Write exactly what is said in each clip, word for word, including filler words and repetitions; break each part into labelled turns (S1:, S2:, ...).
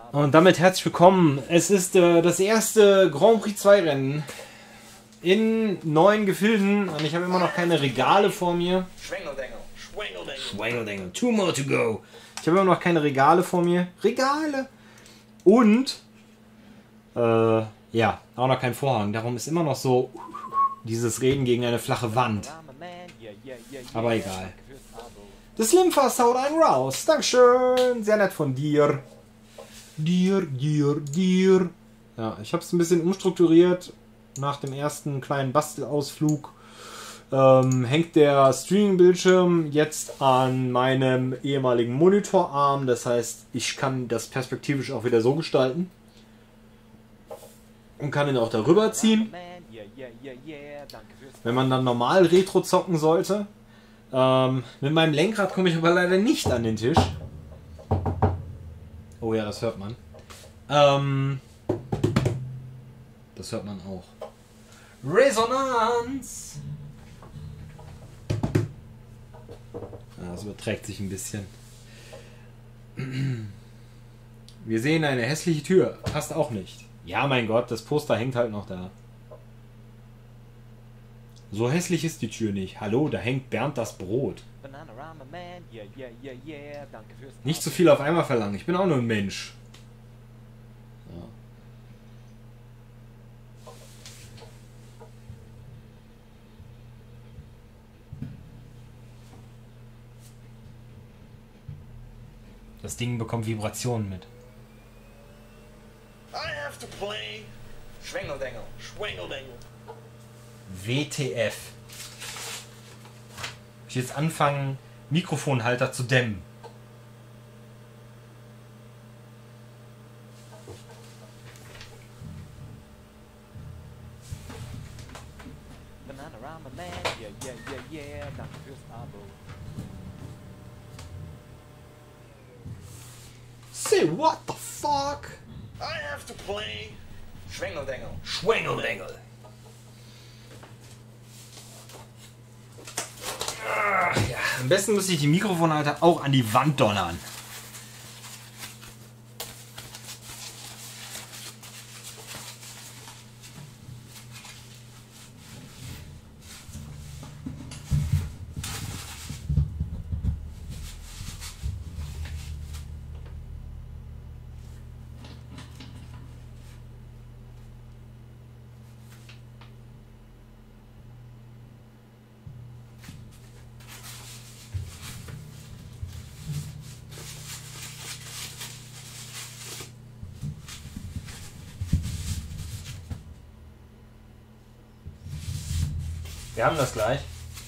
S1: Und damit herzlich willkommen. Es ist äh, das erste Grand Prix zwei Rennen in neuen Gefilden und ich habe immer noch keine Regale vor mir.
S2: Schwengeldengel, Schwengeldengel.
S1: Schwengeldengel, two more to go. Ich habe immer noch keine Regale vor mir. Regale! Und äh, ja, auch noch kein Vorhang. Darum ist immer noch so dieses Reden gegen eine flache Wand. Aber egal. Das Slimfast haut einen raus. Dankeschön. Sehr nett von dir. Dir, dir, dir. Ja, ich habe es ein bisschen umstrukturiert. Nach dem ersten kleinen Bastelausflug ähm, hängt der Streaming-Bildschirm jetzt an meinem ehemaligen Monitorarm. Das heißt, ich kann das perspektivisch auch wieder so gestalten. Und kann ihn auch darüber ziehen. Wenn man dann normal Retro zocken sollte. Ähm, mit meinem Lenkrad komme ich aber leider nicht an den Tisch. Oh ja, das hört man. Ähm, das hört man auch. Resonanz! Ja, das überträgt sich ein bisschen. Wir sehen eine hässliche Tür. Passt auch nicht. Ja, mein Gott, das Poster hängt halt noch da. So hässlich ist die Tür nicht. Hallo, da hängt Bernd das Brot. Nicht zu viel auf einmal verlangen. Ich bin auch nur ein Mensch. Ja. Das Ding bekommt Vibrationen mit.
S2: I have to play. Schwengeldengel, Schwengeldengel.
S1: W T F. Ich jetzt anfangen, Mikrofonhalter zu dämmen.
S3: Bananarama Man, yeah, yeah, yeah, yeah, danke fürs Abo.
S1: Say what the fuck?
S2: I have to play. Schwengeldengel.
S1: Schwengeldengel. Ah, ja. Am besten müsste ich die Mikrofonhalter auch an die Wand donnern. Wir haben das gleich.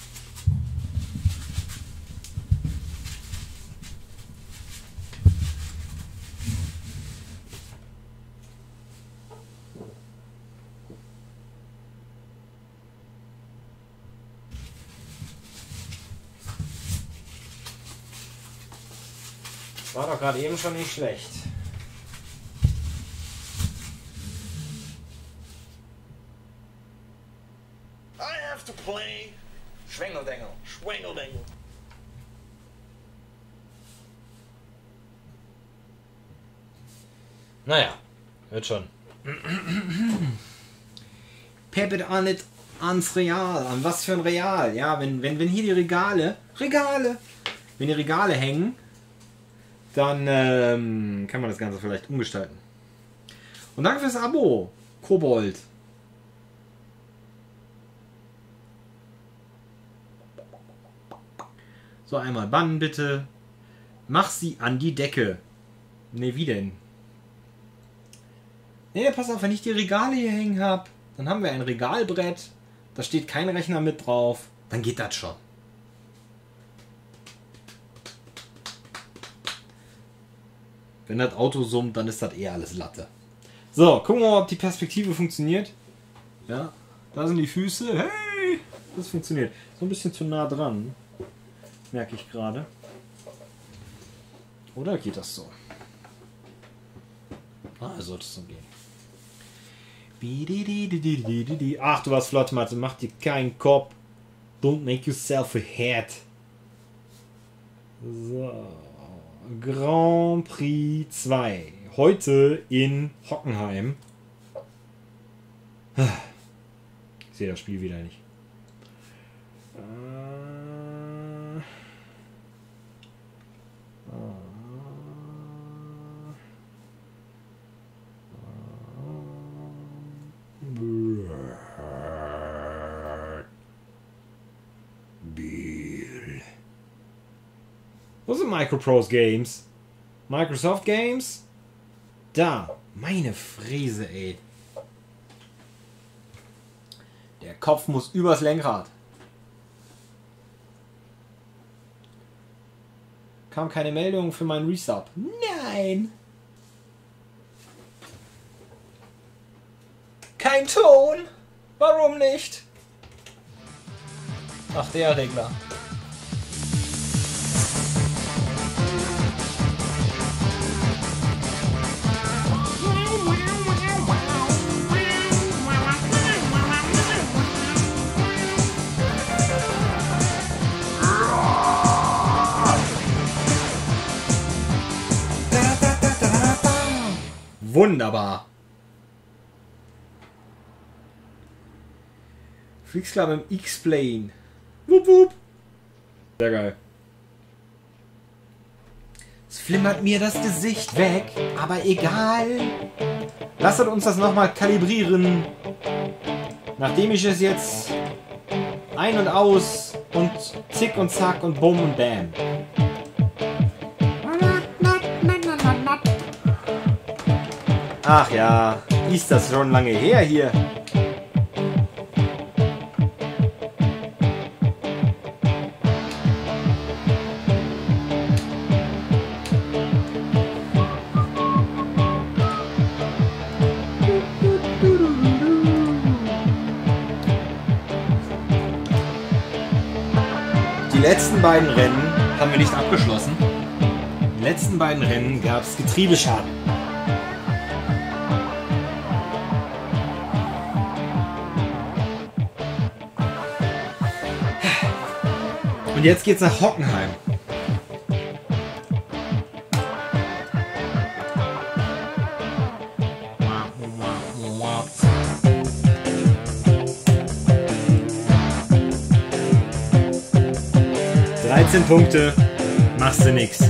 S1: War doch gerade eben schon nicht schlecht.
S2: I have to play. Schwengeldengel, Schwengeldengel.
S1: Naja, wird schon. Peppet an it ans Real. An was für ein Real? Ja, wenn, wenn, wenn hier die Regale, Regale, wenn die Regale hängen, dann ähm, kann man das Ganze vielleicht umgestalten. Und danke fürs Abo, Kobold. So, einmal bannen bitte. Mach sie an die Decke. Ne, wie denn? Ne, pass auf, wenn ich die Regale hier hängen habe, dann haben wir ein Regalbrett. Da steht kein Rechner mit drauf. Dann geht das schon. Wenn das Auto summt, dann ist das eh alles Latte. So, gucken wir mal, ob die Perspektive funktioniert. Ja, da sind die Füße. Hey, das funktioniert. So ein bisschen zu nah dran. Merke ich gerade. Oder geht das so? Ah, sollte es so gehen. Ach, du warst flott, Mathe. Mach dir keinen Kopf. Don't make yourself a head. So. Grand Prix zwei. heute in Hockenheim. Ich sehe das Spiel wieder nicht. Wo sind Microprose Games? Microsoft Games? Da. Meine Fräse, ey. Der Kopf muss übers Lenkrad. Kam keine Meldung für meinen Resub. Nein! Kein Ton! Warum nicht? Ach, der Regler. Wunderbar. Freaks Club im X-Plane. Wupp, wupp. Sehr geil. Es flimmert mir das Gesicht weg, aber egal. Lasst uns das nochmal kalibrieren. Nachdem ich es jetzt ein und aus und zick und zack und bumm und bam. Ach ja, ist das schon lange her hier. Die letzten beiden Rennen haben wir nicht abgeschlossen. In den letzten beiden Rennen gab es Getriebeschaden. Und jetzt geht's nach Hockenheim. dreizehn Punkte, machst du nix.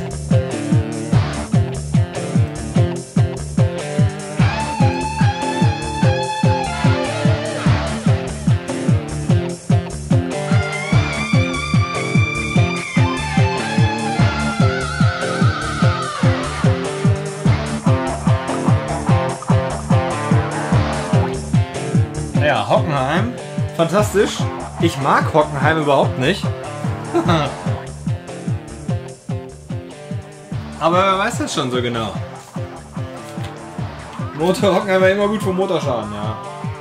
S1: Ja, Hockenheim, fantastisch. Ich mag Hockenheim überhaupt nicht. Aber wer weiß das schon so genau. Motor Hockenheim war immer gut für Motorschaden, ja.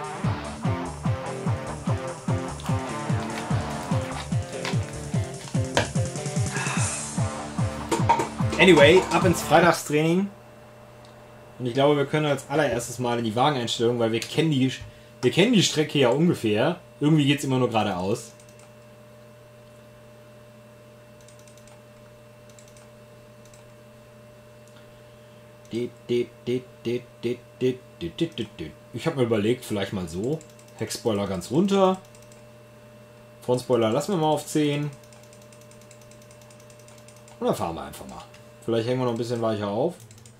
S1: Anyway, ab ins Freitagstraining. Und ich glaube, wir können als allererstes mal in die Wageneinstellung, weil wir kennen die, wir kennen die Strecke ja ungefähr. Irgendwie geht es immer nur geradeaus. Ich habe mir überlegt, vielleicht mal so. Heckspoiler ganz runter. Frontspoiler lassen wir mal auf zehn. Und dann fahren wir einfach mal. Vielleicht hängen wir noch ein bisschen weicher auf.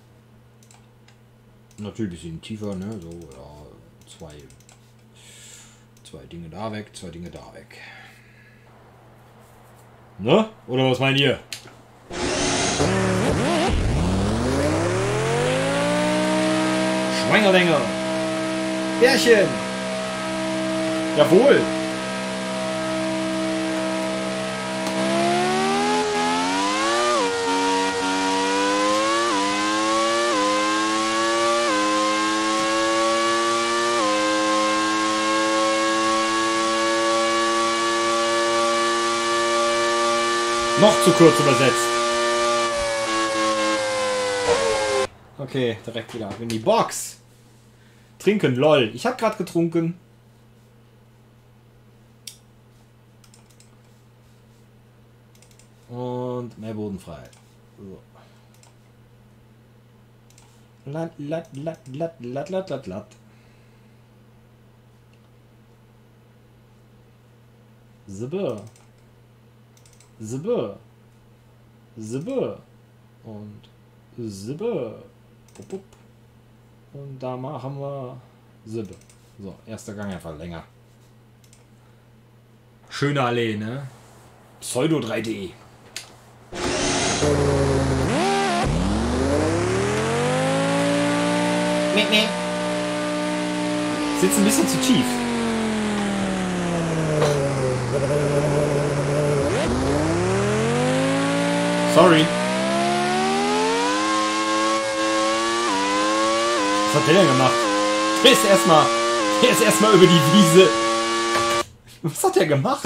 S1: Natürlich ein bisschen tiefer, ne? So, ja, zwei, zwei Dinge da weg, zwei Dinge da weg. Ne? Oder was meint ihr? Schwengerlänger! Bärchen! Jawohl! Noch zu kurz übersetzt. Okay, direkt wieder ab in die Box. Trinken, lol. Ich habe gerade getrunken. Und mehr bodenfrei. So. Lat, lat, lat, lat, lat, lat, lat, lat. Sibbe. Sibbe. Sibbe. Und Sibbe. Pup, pup. Und da machen wir Sibbe. So, erster Gang einfach länger. Schöne Allee, ne? Pseudo drei D. Meh, meh. Sitzt ein bisschen zu tief. Sorry. Was hat der denn gemacht? Der ist erstmal. Der ist erstmal über die Wiese. Was hat der gemacht?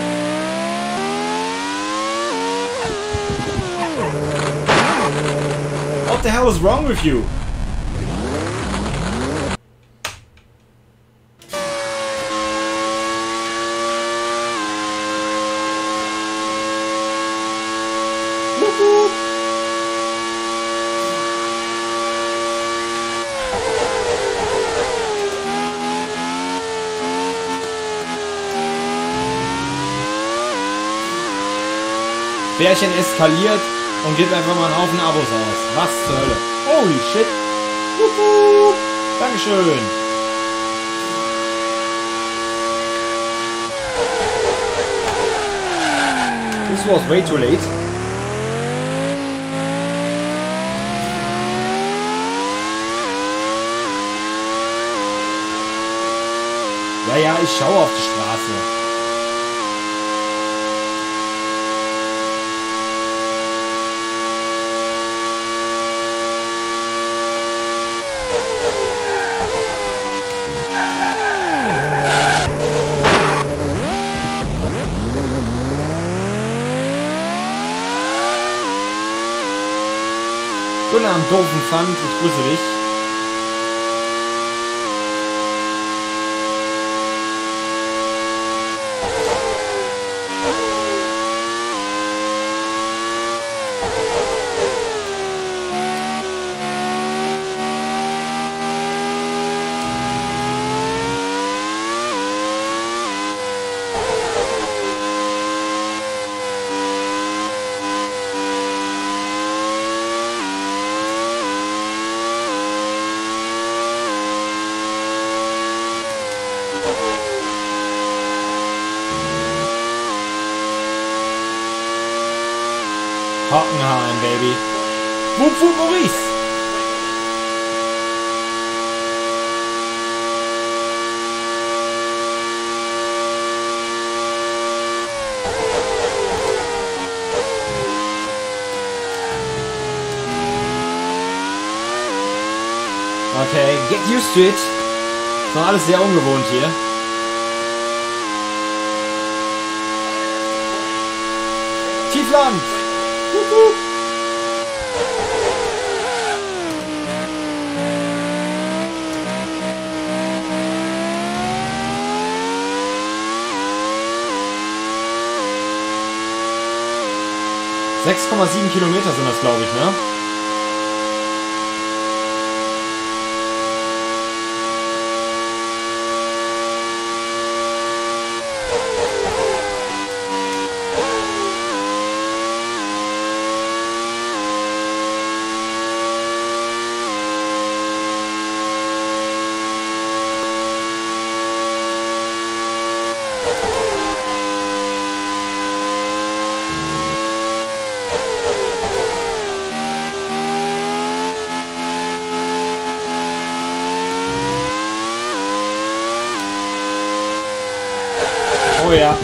S1: What the hell is wrong with you? Bärchen eskaliert und gibt einfach mal einen Haufen Abos aus. Was zur Hölle? Holy shit! Juhu. Dankeschön! This was way too late. Ja, ja, ich schaue auf die Straße. Guten Abend, doofen Pfand, ich grüße dich. Hockenheim, baby. Wupp, wupp, Maurice. Okay, get used to it. Ist noch alles sehr ungewohnt hier. Tiefland! Wuhu. sechs Komma sieben Kilometer sind das, glaube ich, ne? Oh ja.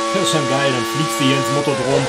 S1: Das ist schon geil, dann fliegst du hier ins Motodrom.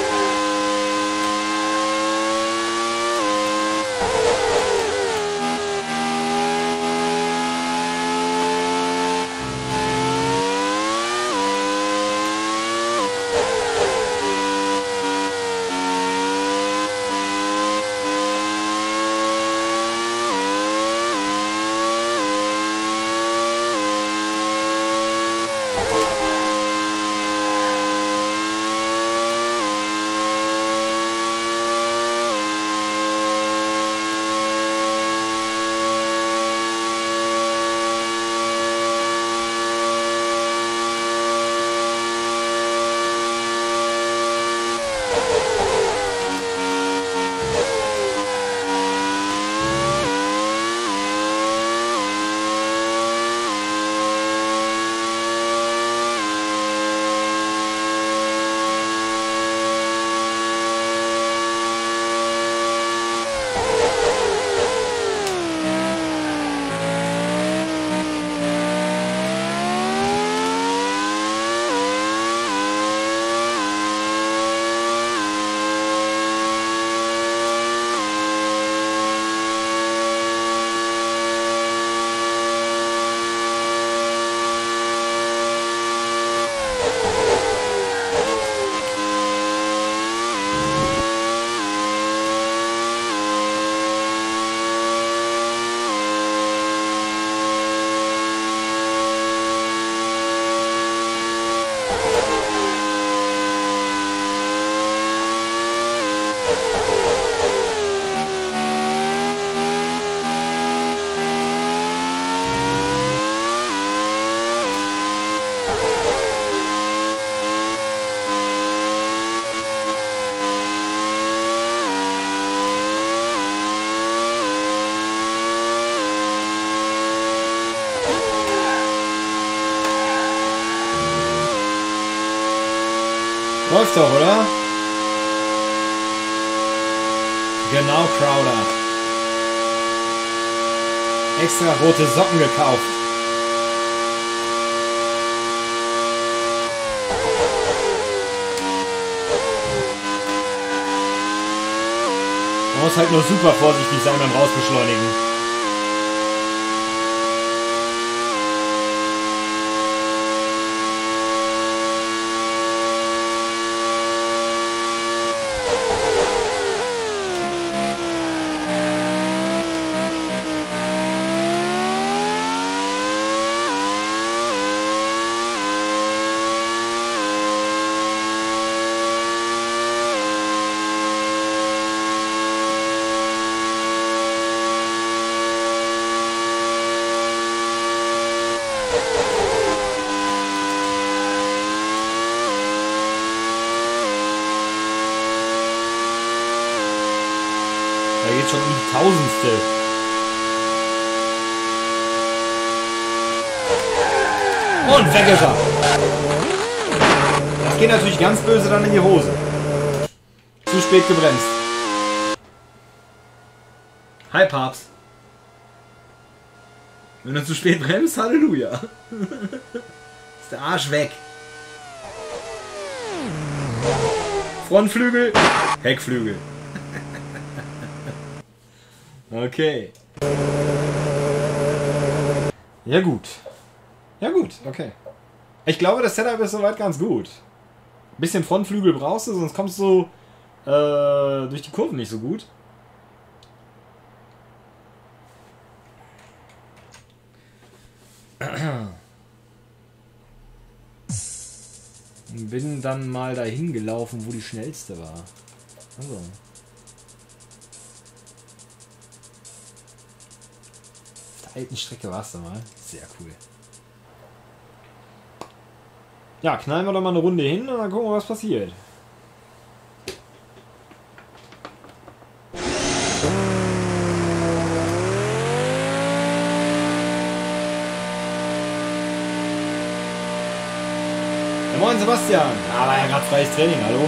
S1: Läuft doch, oder? Genau, Crowder. Extra rote Socken gekauft. Man muss halt nur super vorsichtig sein beim Rausbeschleunigen. Da geht schon um die Tausendstel. Und weg ist er. Das geht natürlich ganz böse dann in die Hose. Zu spät gebremst. Hi, Papst. Wenn du zu spät bremst, Halleluja. Ist der Arsch weg. Frontflügel, Heckflügel. Okay. Ja gut. Ja gut, okay. Ich glaube, das Setup ist soweit ganz gut. Ein bisschen Frontflügel brauchst du, sonst kommst du äh, durch die Kurven nicht so gut. Bin dann mal dahin gelaufen, wo die schnellste war. Also. Auf der alten Strecke warst du mal. Sehr cool. Ja, knallen wir doch mal eine Runde hin und dann gucken wir, was passiert. Ja, moin Sebastian. Aber ja, gerade freies Training, hallo.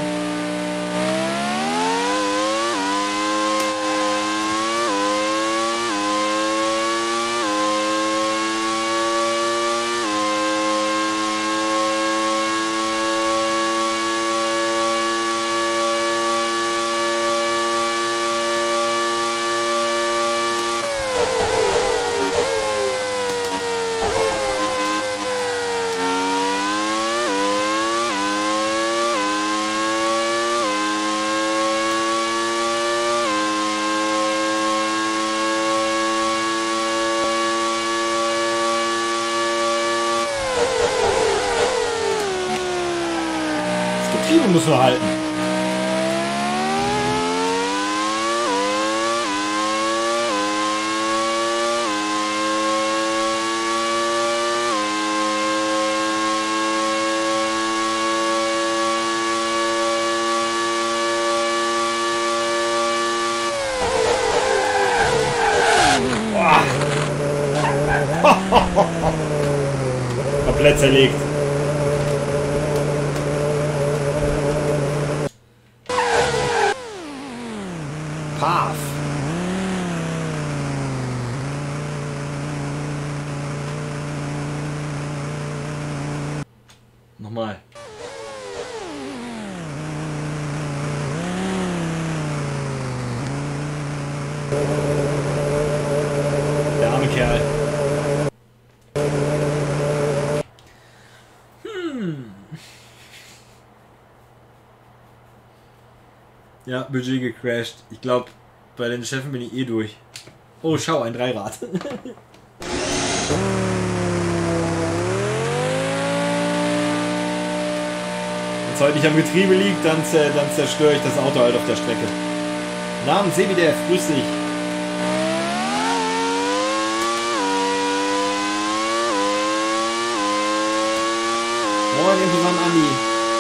S1: Das Getriebe muss nur halten. Komplett zerlegt. Paf. Nochmal. Der arme Kerl. Ja, Budget gecrashed. Ich glaube, bei den Chefen bin ich eh durch. Oh, schau, ein Dreirad. Wenn es heute nicht am Getriebe liegt, dann, dann zerstöre ich das Auto halt auf der Strecke. Namen Sebidev, grüß dich. Moin, imposant Andi.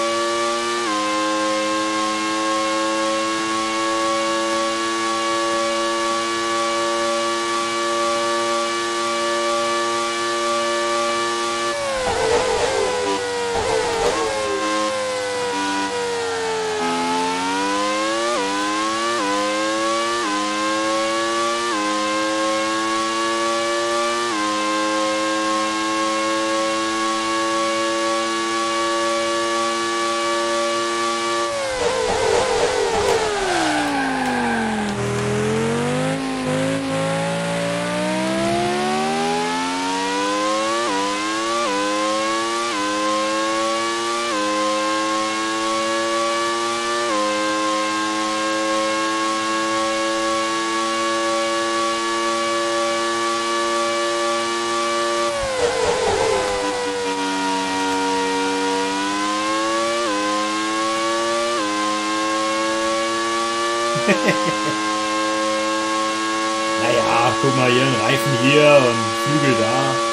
S1: Naja, guck mal hier, ein Reifen hier und Flügel da.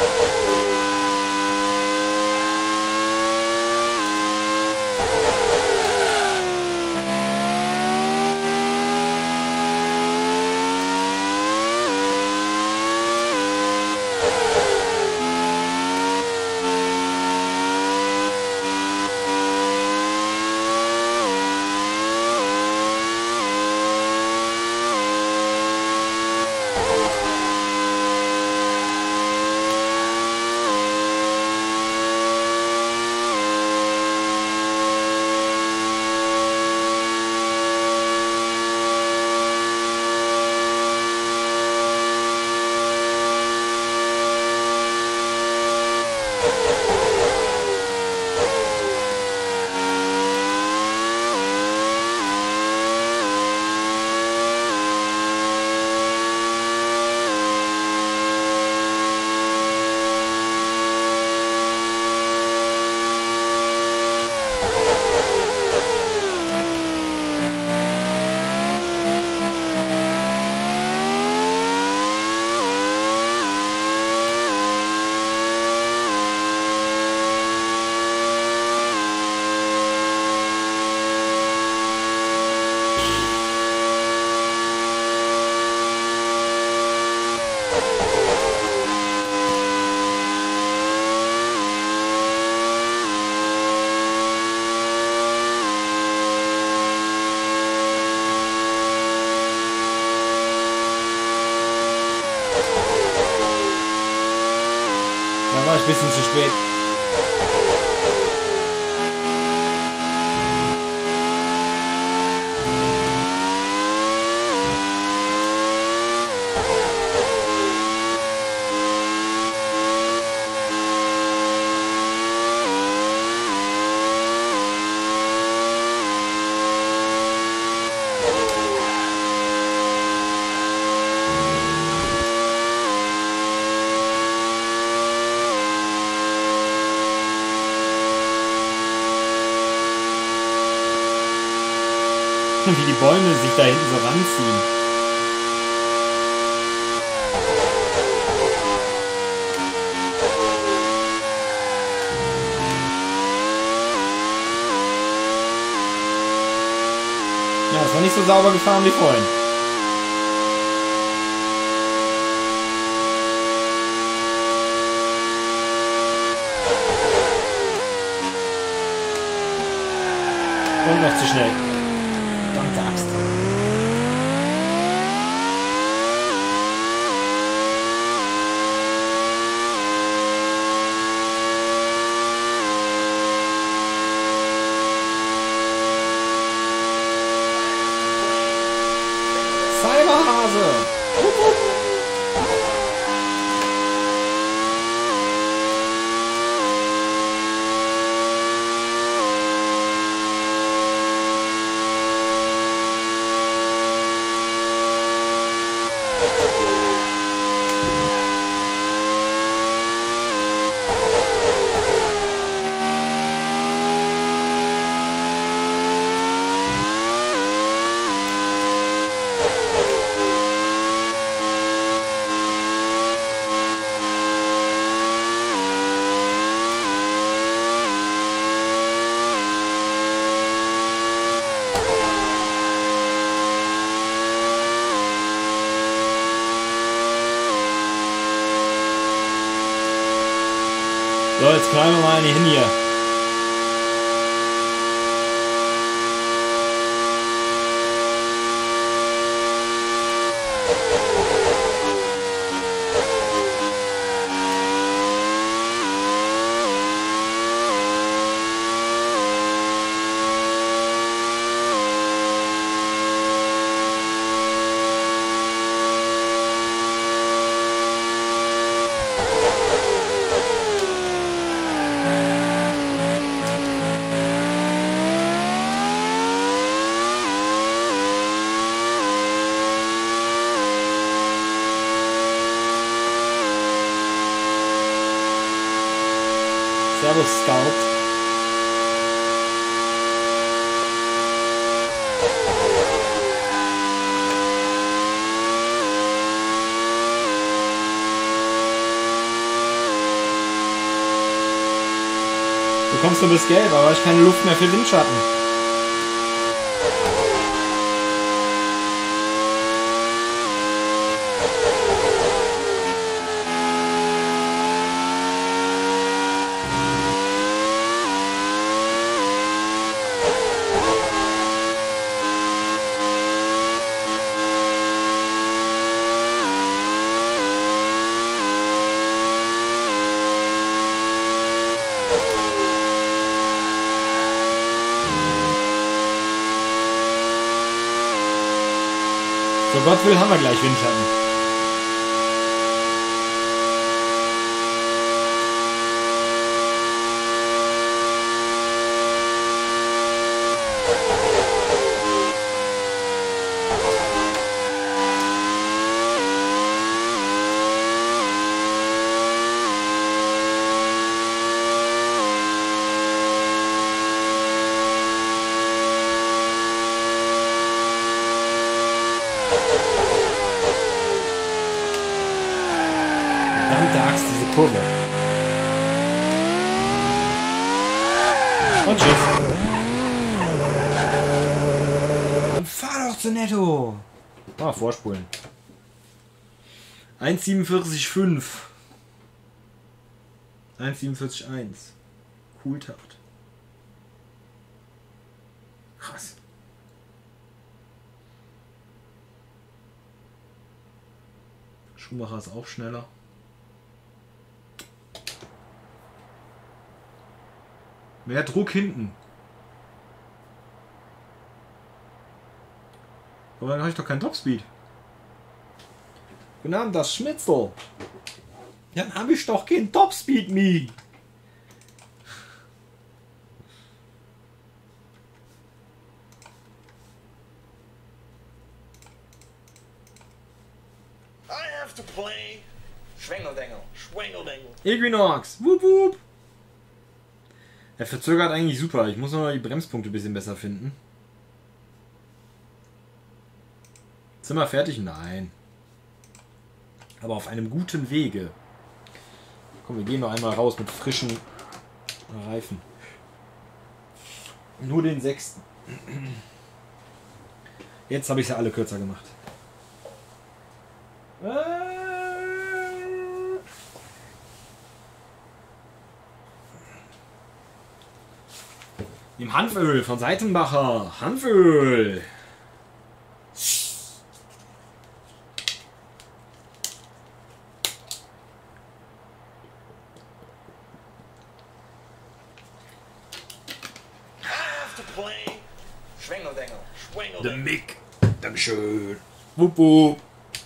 S1: Da war ich ein bisschen zu spät. Wie die Bäume sich da hinten so ranziehen. Ja, es war nicht so sauber gefahren wie vorhin. Und noch zu schnell. Verdammte Axt. Cyberhase! So, jetzt knallen wir mal eine hin hier. Servus, Scout. Du kommst nur bis gelb, aber ich habe keine Luft mehr für Windschatten. So Gott will, haben wir gleich Windschatten. Verdammte Axt, diese Kurve. Und tschüss. Und fahr doch zu Netto. Ah, vorspulen. eins siebenundvierzig Komma fünf. eins siebenundvierzig Komma eins. Cooltaft. Krass. Schumacher ist auch schneller. Mehr Druck hinten. Aber dann habe ich doch keinen Topspeed. Guten Abend, das Schmitzel. Dann habe ich doch keinen Topspeed, Mi.
S2: I have to play. Schwengeldengel, Schwengeldengel.
S1: Equinox. Wup, wup. Er verzögert eigentlich super. Ich muss noch mal die Bremspunkte ein bisschen besser finden. Sind wir fertig? Nein. Aber auf einem guten Wege. Komm, wir gehen noch einmal raus mit frischen Reifen. Nur den sechsten. Jetzt habe ich sie alle kürzer gemacht. Im Hanföl von Seitenbacher. Hanföl.
S2: Have to play. Schwengeldengel.
S1: Der
S2: Schwengeldengel.
S1: Mick. Dankeschön. Wupp, wupp.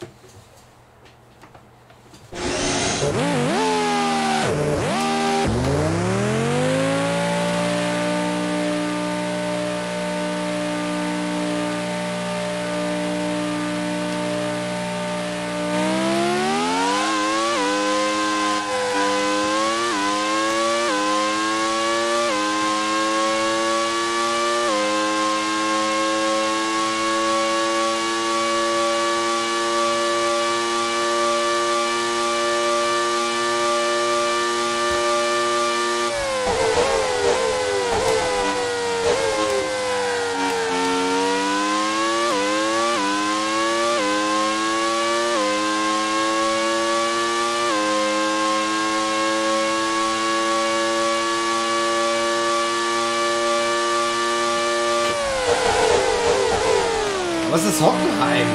S1: Was ist Hockenheim?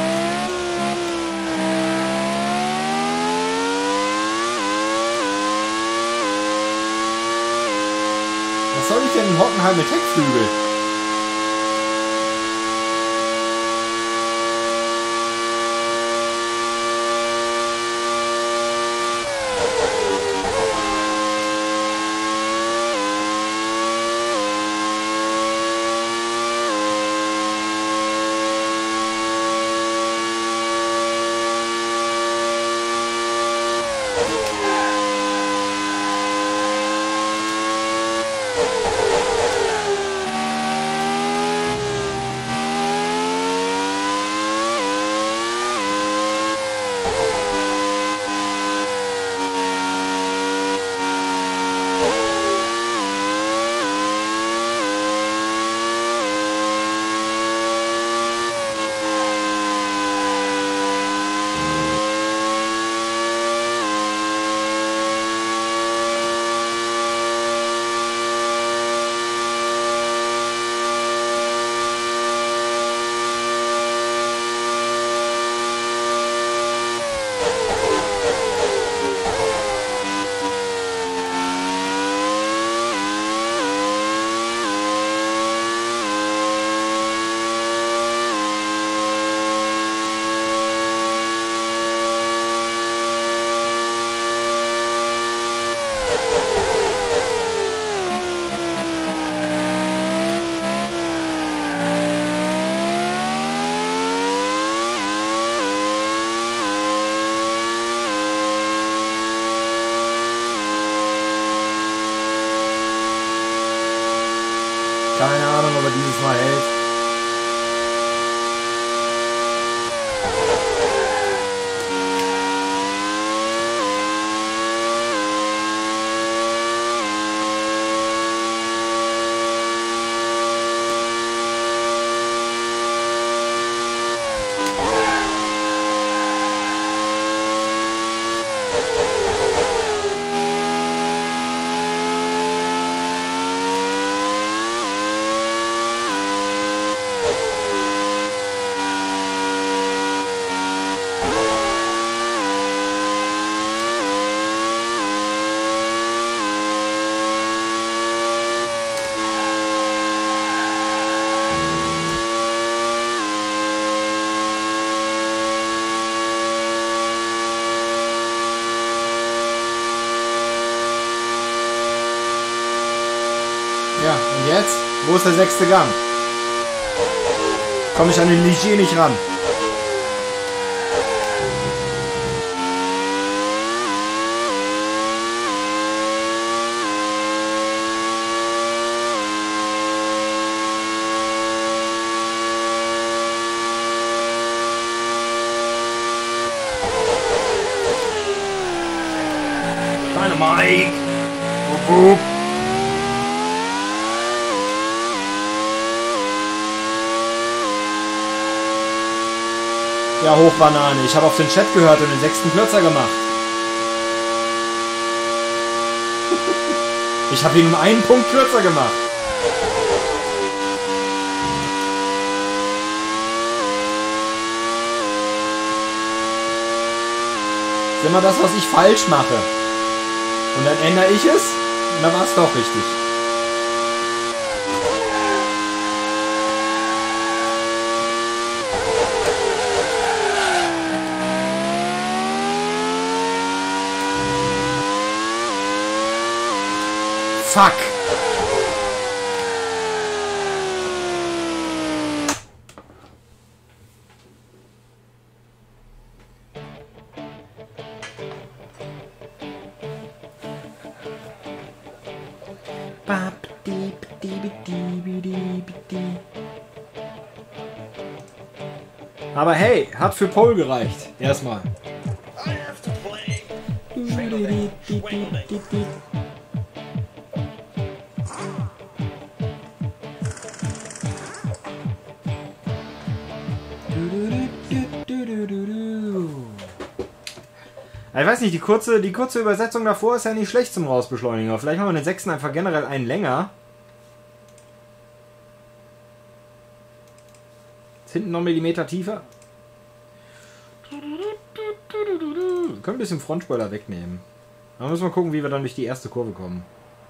S1: Was soll ich denn in Hockenheim mit Heckflügel? Keine Ahnung, ob er dieses Mal hält. Ja, und jetzt? Wo ist der sechste Gang? Komme ich an den Ligier nicht ran. Mike. Wupp, wupp. Ja, Hochbanane. Ich habe auf den Chat gehört und den sechsten Klötzer gemacht. Ich habe ihn um einen Punkt kürzer gemacht. Das ist immer das, was ich falsch mache. Und dann ändere ich es und dann war es doch richtig. Fuck! Aber hey, hat für Pole gereicht. Erstmal.
S2: I have to play. Schwingeldengel, Schwingeldengel.
S1: Ich weiß nicht, die kurze, die kurze Übersetzung davor ist ja nicht schlecht zum Rausbeschleunigen. Aber vielleicht machen wir den sechsten einfach generell einen länger. Ist hinten noch einen Millimeter tiefer. Wir können ein bisschen Frontspoiler wegnehmen. Dann müssen wir gucken, wie wir dann durch die erste Kurve kommen.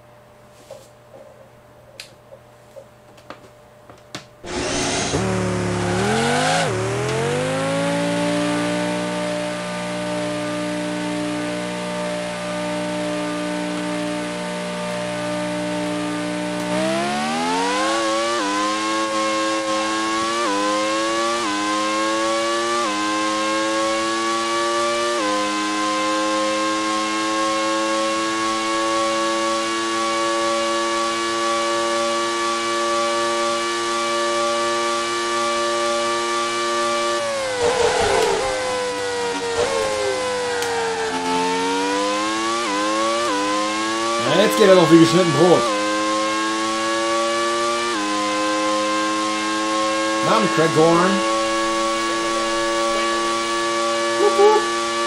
S1: Jetzt geht er doch wie geschnitten Brot. Namen Craig Gorn. Wupp, wupp.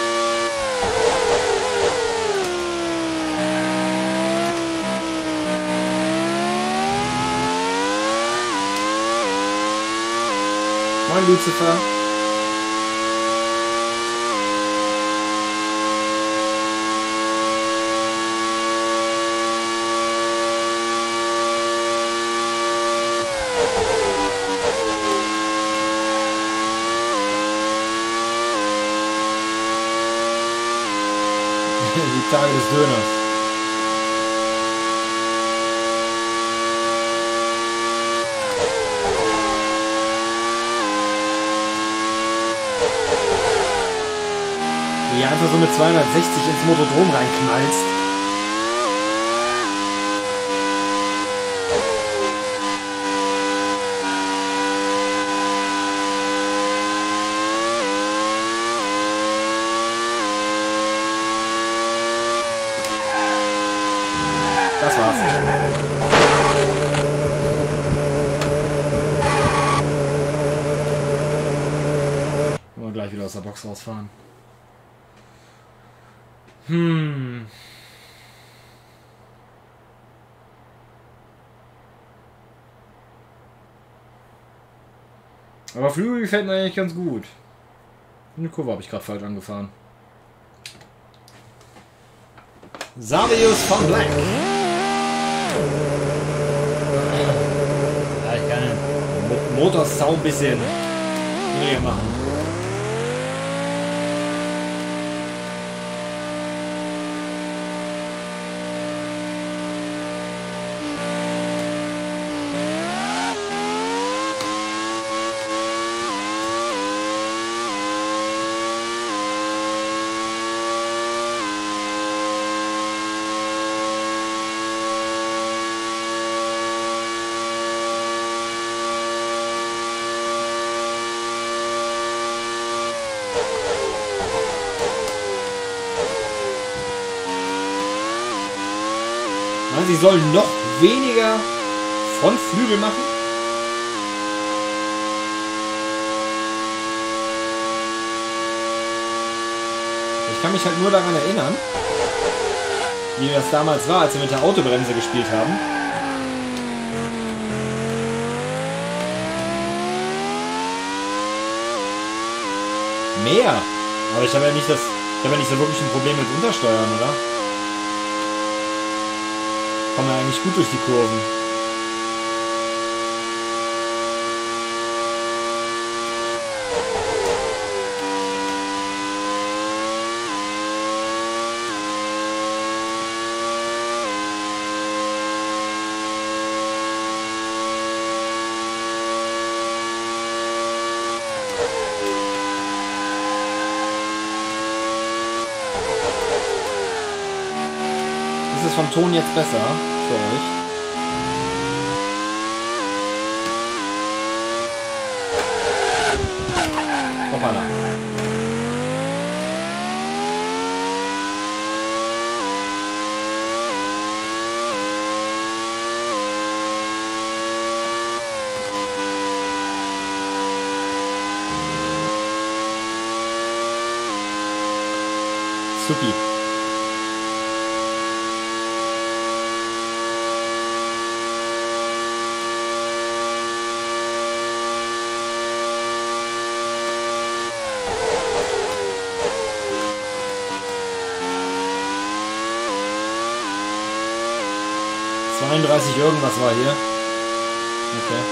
S1: Moin Lucifer. Die Tage des Döners. Wie einfach so mit zweihundertsechzig ins Motodrom reinknallst. Das war's. Wollen wir gleich wieder aus der Box rausfahren. Hm. Aber Flügel gefällt mir eigentlich ganz gut. Eine Kurve habe ich gerade falsch angefahren. Savius von Black. Ja, ich kann den Motorsau ein bisschen hier machen. ich soll noch weniger Frontflügel machen. Ich kann mich halt nur daran erinnern, wie das damals war, als wir mit der Autobremse gespielt haben. Mehr. Aber ich habe ja nicht das. Ich habe ja nicht so wirklich ein Problem mit Untersteuern, oder? Kommen ja eigentlich gut durch die Kurven. Ist es vom Ton jetzt besser für euch? Hoppala. Supi. zweiunddreißig irgendwas war hier. Okay.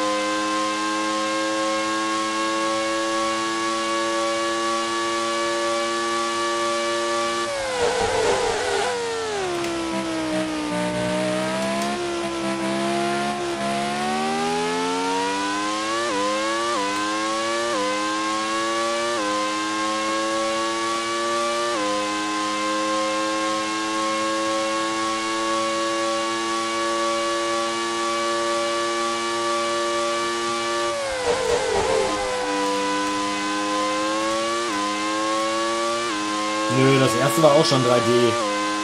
S1: Nö, das erste war auch schon drei D.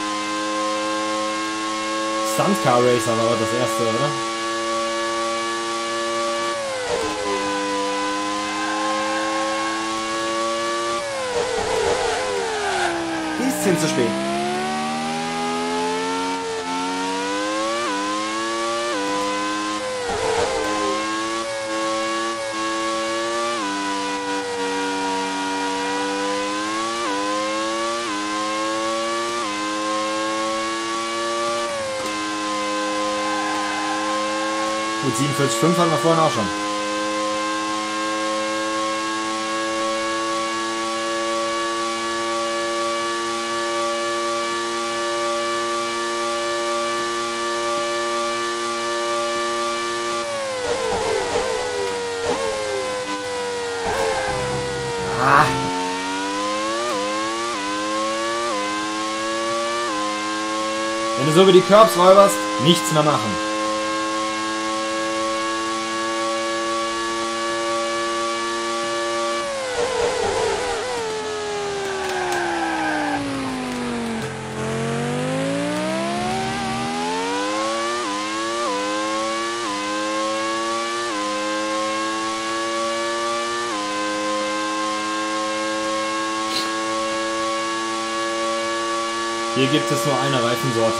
S1: Stunt Car Racer war das erste, oder? Bisschen zu spät. Gut, siebenundvierzig Komma fünf hatten wir vorhin auch schon. Ah. Wenn du so über die Curbs räuberst, nichts mehr machen. Hier gibt es nur eine Reifensorte.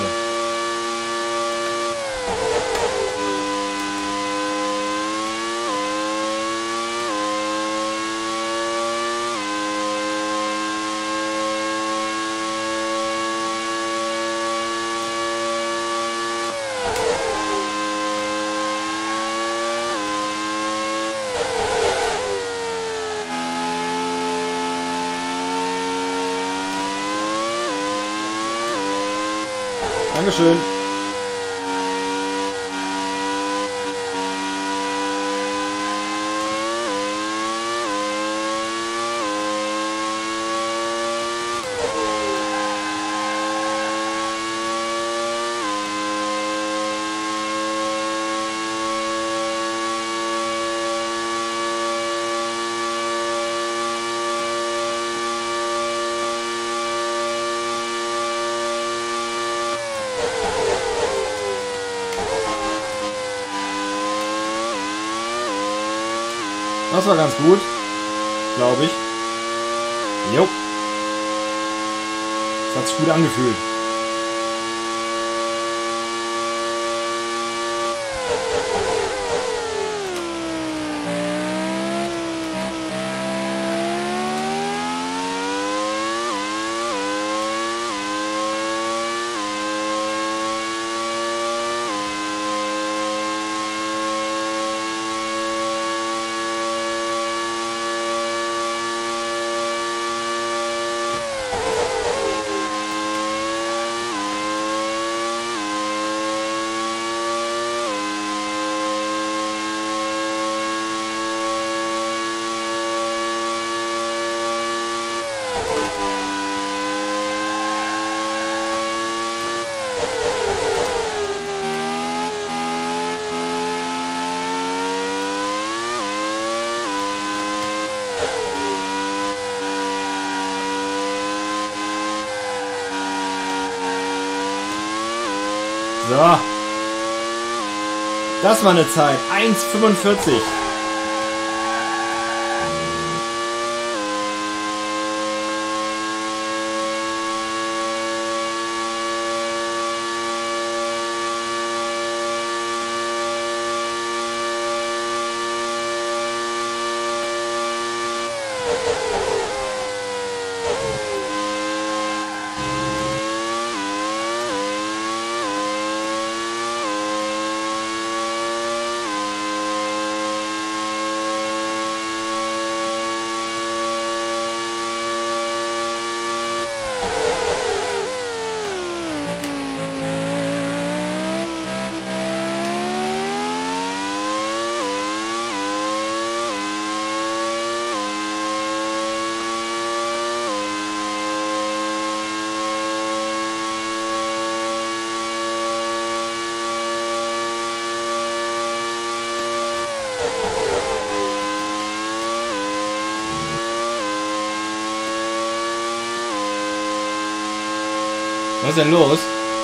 S1: Dankeschön. Das war ganz gut. Glaube ich. Jo. Das hat sich gut angefühlt. So. Das war eine Zeit. eins fünfundvierzig. Was ist denn los?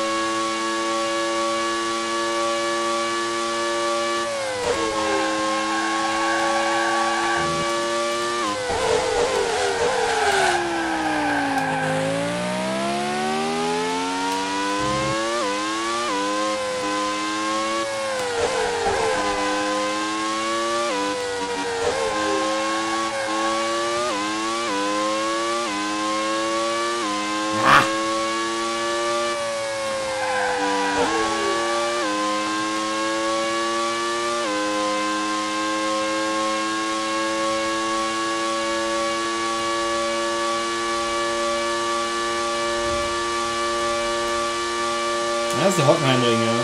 S1: Das ist der Hockenheimring, ja.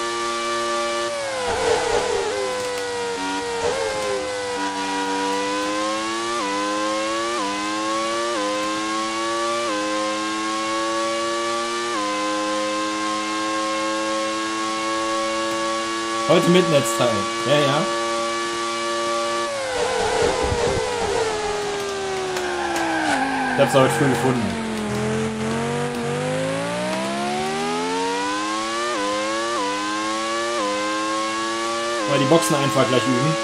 S1: Heute mit Netzteil. Ja, ja. Ich hab's heute früh gefunden. Mal die Boxen einfach gleich üben.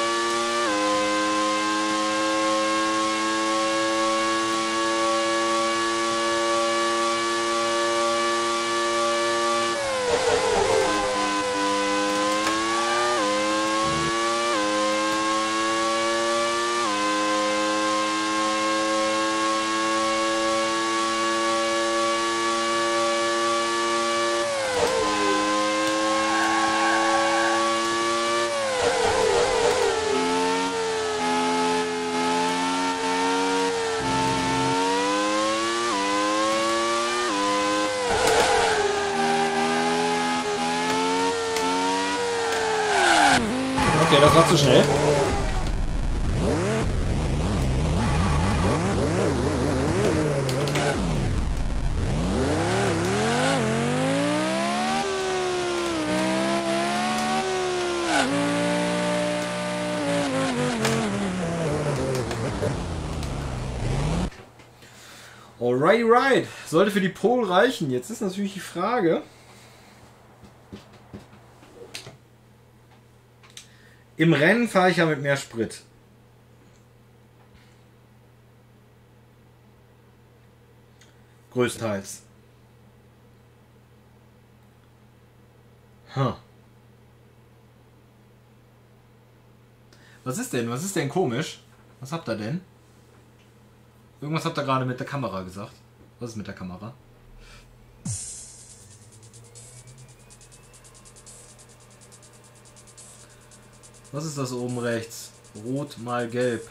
S1: Okay, das war zu schnell. Alrighty, right. Sollte für die Pole reichen. Jetzt ist natürlich die Frage. Im Rennen fahre ich ja mit mehr Sprit. Größtenteils. Huh. Was ist denn? Was ist denn komisch? Was habt ihr denn? Irgendwas habt ihr gerade mit der Kamera gesagt. Was ist mit der Kamera? Was ist das oben rechts? Rot mal gelb.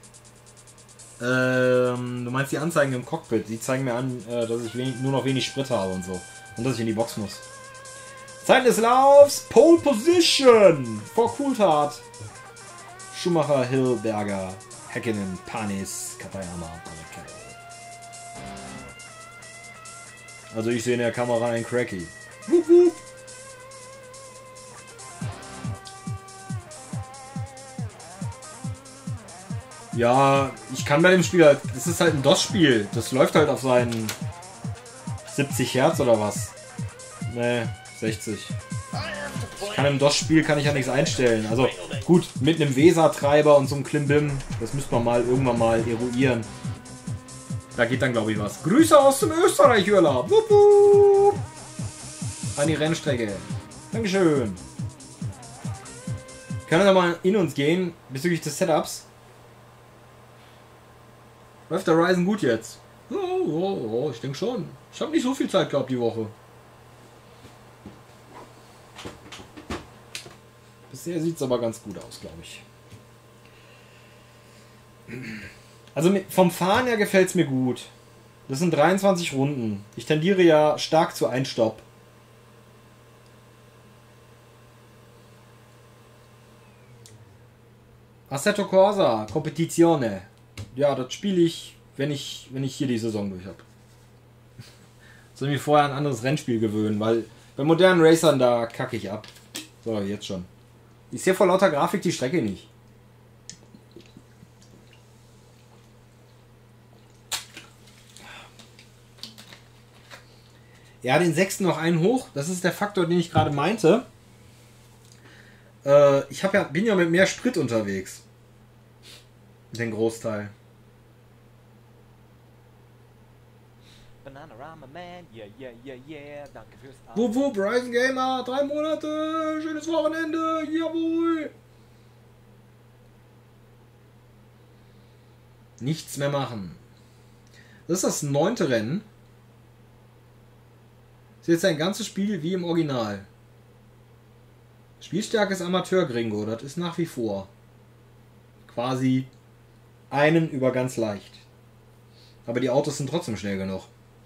S1: Ähm, du meinst die Anzeigen im Cockpit. Die zeigen mir an, äh, dass ich wenig, nur noch wenig Sprit habe und so. Und dass ich in die Box muss. Zeit des Laufs. Pole Position. Vor Coulthard. Schumacher, Hilberger, Häkkinen, Panis, Katayama, Barrichello. Also ich sehe in der Kamera einen Cracky. Wup, wup. Ja, ich kann bei dem Spiel halt, das ist halt ein DOS-Spiel. Das läuft halt auf seinen siebzig Hertz oder was. Ne, sechzig. Ich kann im DOS-Spiel kann ich ja nichts einstellen. Also gut, mit einem Weser-Treiber und so einem Klimbim, das müsste man mal irgendwann mal eruieren. Da geht dann glaube ich was. Grüße aus dem Österreich-Urlaub. Wupp, wupp. An die Rennstrecke. Dankeschön. Können wir mal in uns gehen bezüglich des Setups? Läuft der Ryzen gut jetzt? Oh, oh, oh, ich denke schon. Ich habe nicht so viel Zeit gehabt die Woche. Bisher sieht es aber ganz gut aus, glaube ich. Also mit, vom Fahren her gefällt es mir gut. Das sind dreiundzwanzig Runden. Ich tendiere ja stark zu Einstopp. Assetto Corsa, Competizione. Ja, das spiele ich, wenn ich, wenn ich hier die Saison durch habe. Soll mich vorher ein anderes Rennspiel gewöhnen, weil bei modernen Racern da kacke ich ab. So, jetzt schon. Ich sehe vor lauter Grafik die Strecke nicht. Ja, den sechsten noch einen hoch. Das ist der Faktor, den ich gerade meinte. Äh, ich hab ja, bin ja mit mehr Sprit unterwegs. Den Großteil.
S3: Bananarama Man, yeah, yeah, yeah, yeah, danke fürs
S1: Wupp, wupp, Ryzen Gamer, drei Monate, schönes Wochenende, jawohl. Nichts mehr machen. Das ist das neunte Rennen. Das ist jetzt ein ganzes Spiel wie im Original. Spielstärke ist Amateur-Gringo, das ist nach wie vor quasi einen über ganz leicht. Aber die Autos sind trotzdem schnell genug.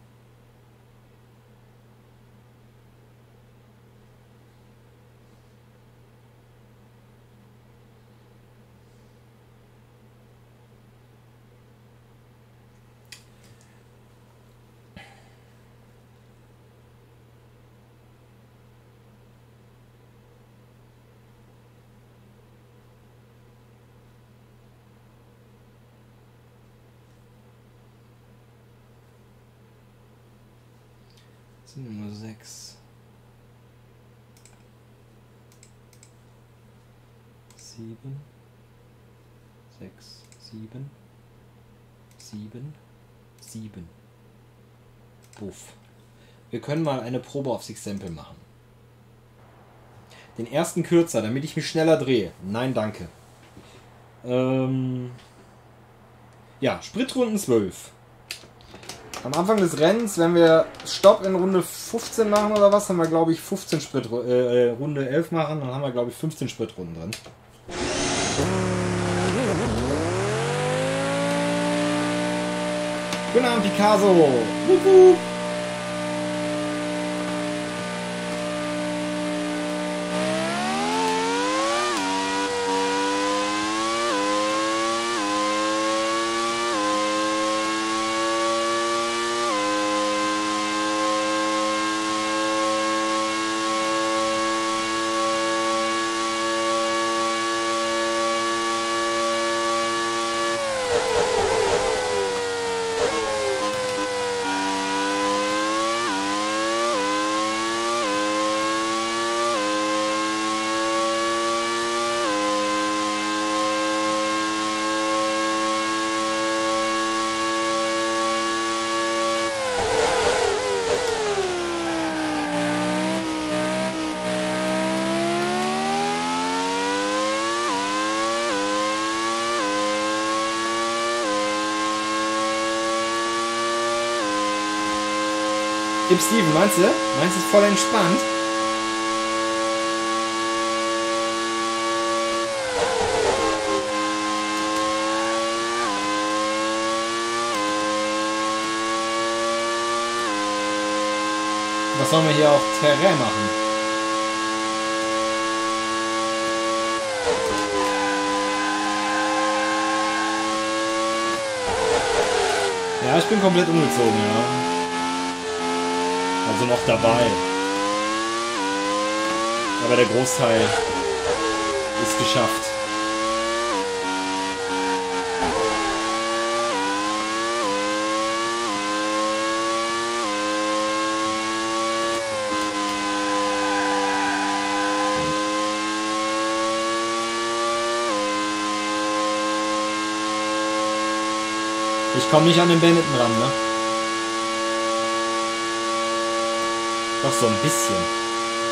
S1: Nummer sechs. sieben. sechs. sieben. sieben. sieben. Puff. Wir können mal eine Probe aufs Exempel machen. Den ersten kürzer, damit ich mich schneller drehe. Nein, danke. Ähm ja, Spritrunden zwölf. Am Anfang des Rennens, wenn wir Stopp in Runde fünfzehn machen oder was, haben wir glaube ich fünfzehn Sprit, äh, Runde elf machen, dann haben wir glaube ich fünfzehn Spritrunden drin. Guten Abend, Picasso! Wup, wup. Ip Steven, meinst du? Meinst du, ist voll entspannt? Was sollen wir hier auch Terrain machen? Ja, ich bin komplett umgezogen, ja. Also noch dabei. Aber der Großteil ist geschafft. Ich komme nicht an den Benetton ran, ne? Doch so ein bisschen.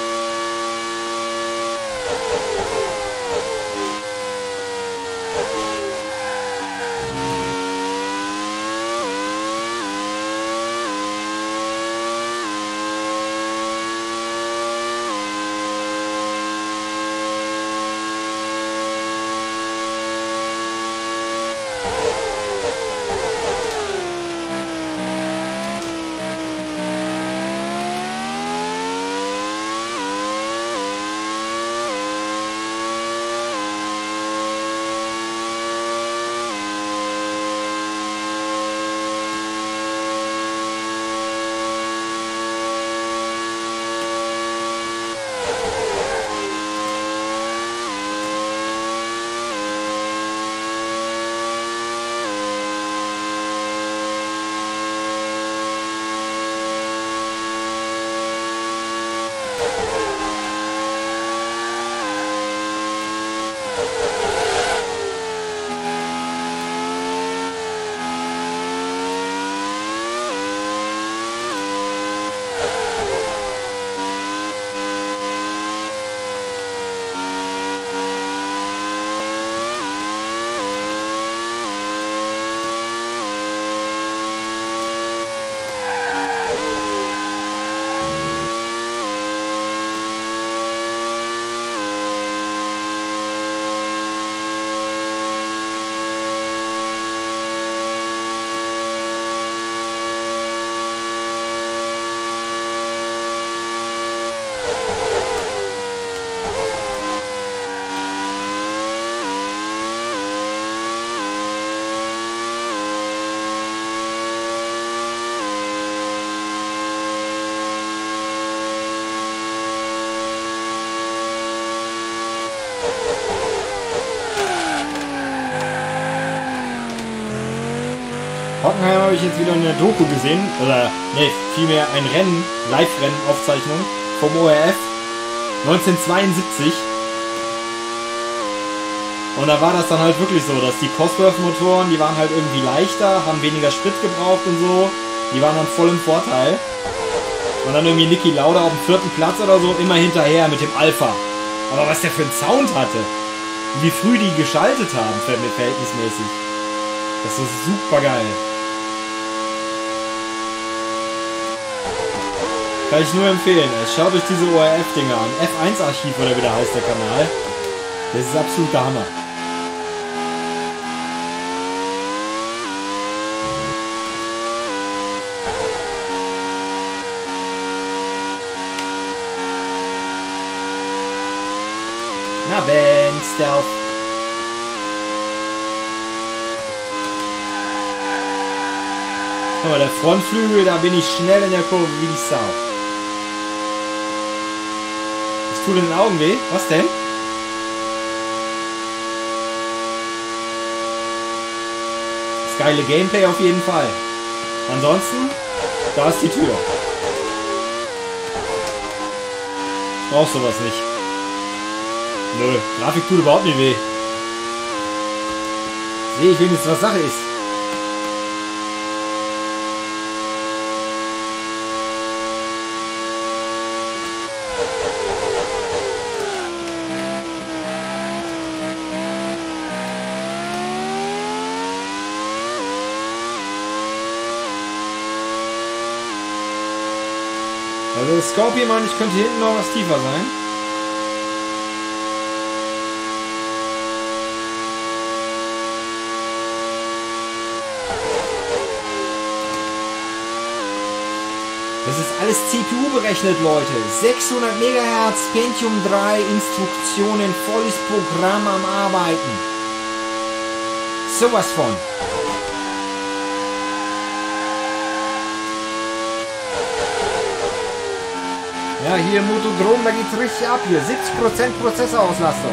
S1: Hockenheim habe ich jetzt wieder in der Doku gesehen, oder ne, vielmehr ein Rennen, Live-Rennen-Aufzeichnung vom O R F neunzehnhundertzweiundsiebzig. Und da war das dann halt wirklich so, dass die Cosworth-Motoren, die waren halt irgendwie leichter, haben weniger Sprit gebraucht und so, die waren dann voll im Vorteil. Und dann irgendwie Niki Lauda auf dem vierten Platz oder so, immer hinterher mit dem Alpha. Aber was der für einen Sound hatte, und wie früh die geschaltet haben, verhältnismäßig, das ist super geil. Kann ich nur empfehlen. Schaut euch diese O R F-Dinger an. F eins Archiv oder wie der heißt der Kanal. Das ist absolut der Hammer. Na Ben, Stealth. Guck mal, der Frontflügel, da bin ich schnell in der Kurve wie die Sau. Das tut in den Augen weh. Was denn? Das geile Gameplay auf jeden Fall. Ansonsten, da ist die Tür. Ich brauch sowas nicht. Nö, Grafik tut überhaupt nicht weh. Sehe ich wenigstens, was Sache ist. Also Scorpion meint, ich könnte hier hinten noch was tiefer sein. Das ist alles C P U berechnet, Leute. sechshundert Megahertz, Pentium drei, Instruktionen, volles Programm am Arbeiten. Sowas von. Ja, hier Motodrom, da geht's richtig ab hier. siebzig Prozent Prozessorauslastung.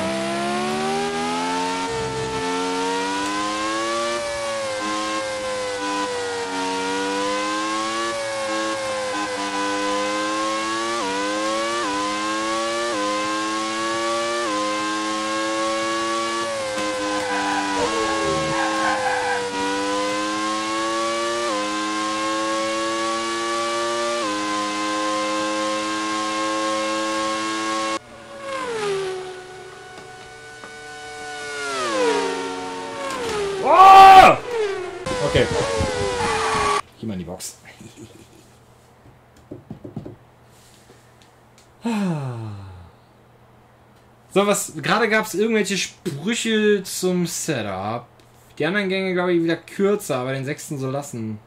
S1: Okay. Geh mal in die Box. So, was. Gerade gab es irgendwelche Sprüche zum Setup. Die anderen Gänge, glaube ich, wieder kürzer, aber den sechsten so lassen.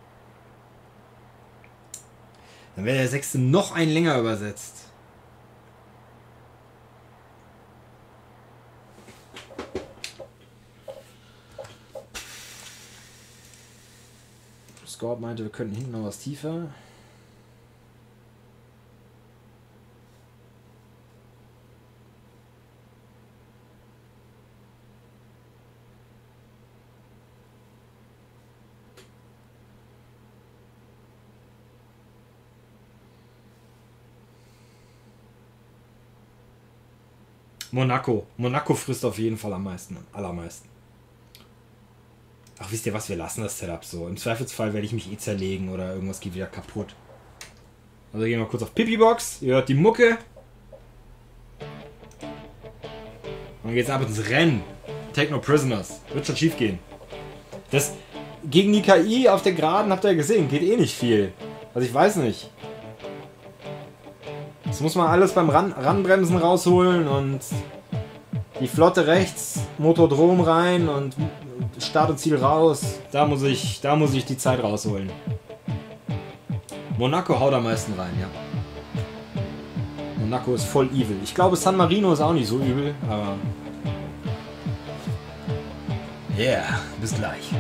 S1: Dann wäre der sechste noch ein länger übersetzt. Scorp meinte, wir könnten hinten noch was tiefer. Monaco. Monaco frisst auf jeden Fall am meisten, am allermeisten. Ach, wisst ihr was, wir lassen das Setup so. Im Zweifelsfall werde ich mich eh zerlegen oder irgendwas geht wieder kaputt. Also gehen wir kurz auf Pipi-Box. Ihr hört die Mucke. Und dann geht's ab ins Rennen. Take no prisoners. Wird schon schief gehen. Das gegen die K I auf der Geraden habt ihr ja gesehen. Geht eh nicht viel. Also ich weiß nicht. Das muss man alles beim Ran Ranbremsen rausholen und die Flotte rechts, Motodrom rein und Start und Ziel raus. Da muss ich, da muss ich die Zeit rausholen. Monaco haut am meisten rein, ja. Monaco ist voll evil. Ich glaube, San Marino ist auch nicht so übel, aber... Yeah, bis gleich.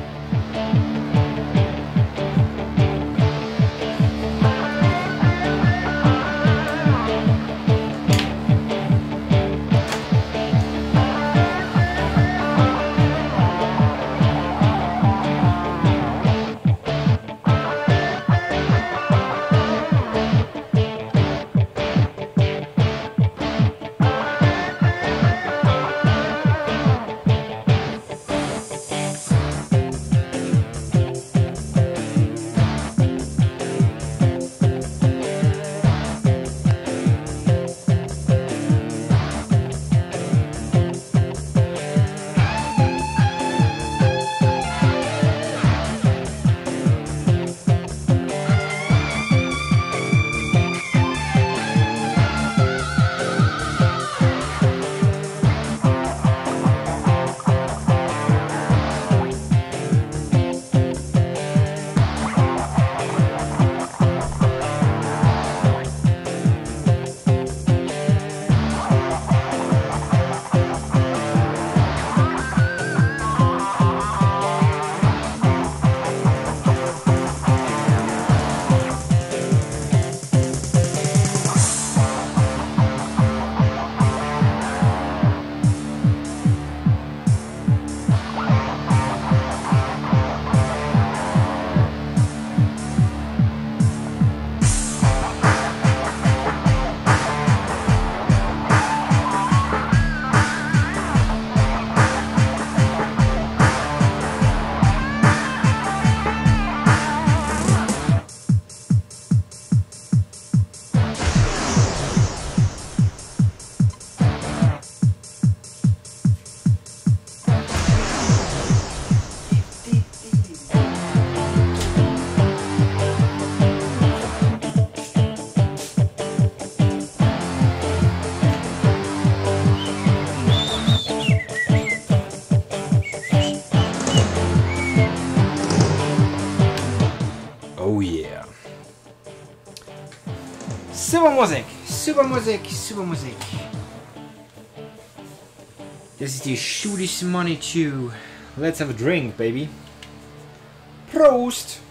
S1: Super Musik, super Musik, super Musik. Das ist die Shootist Money Chew. Let's have a drink, baby. Prost!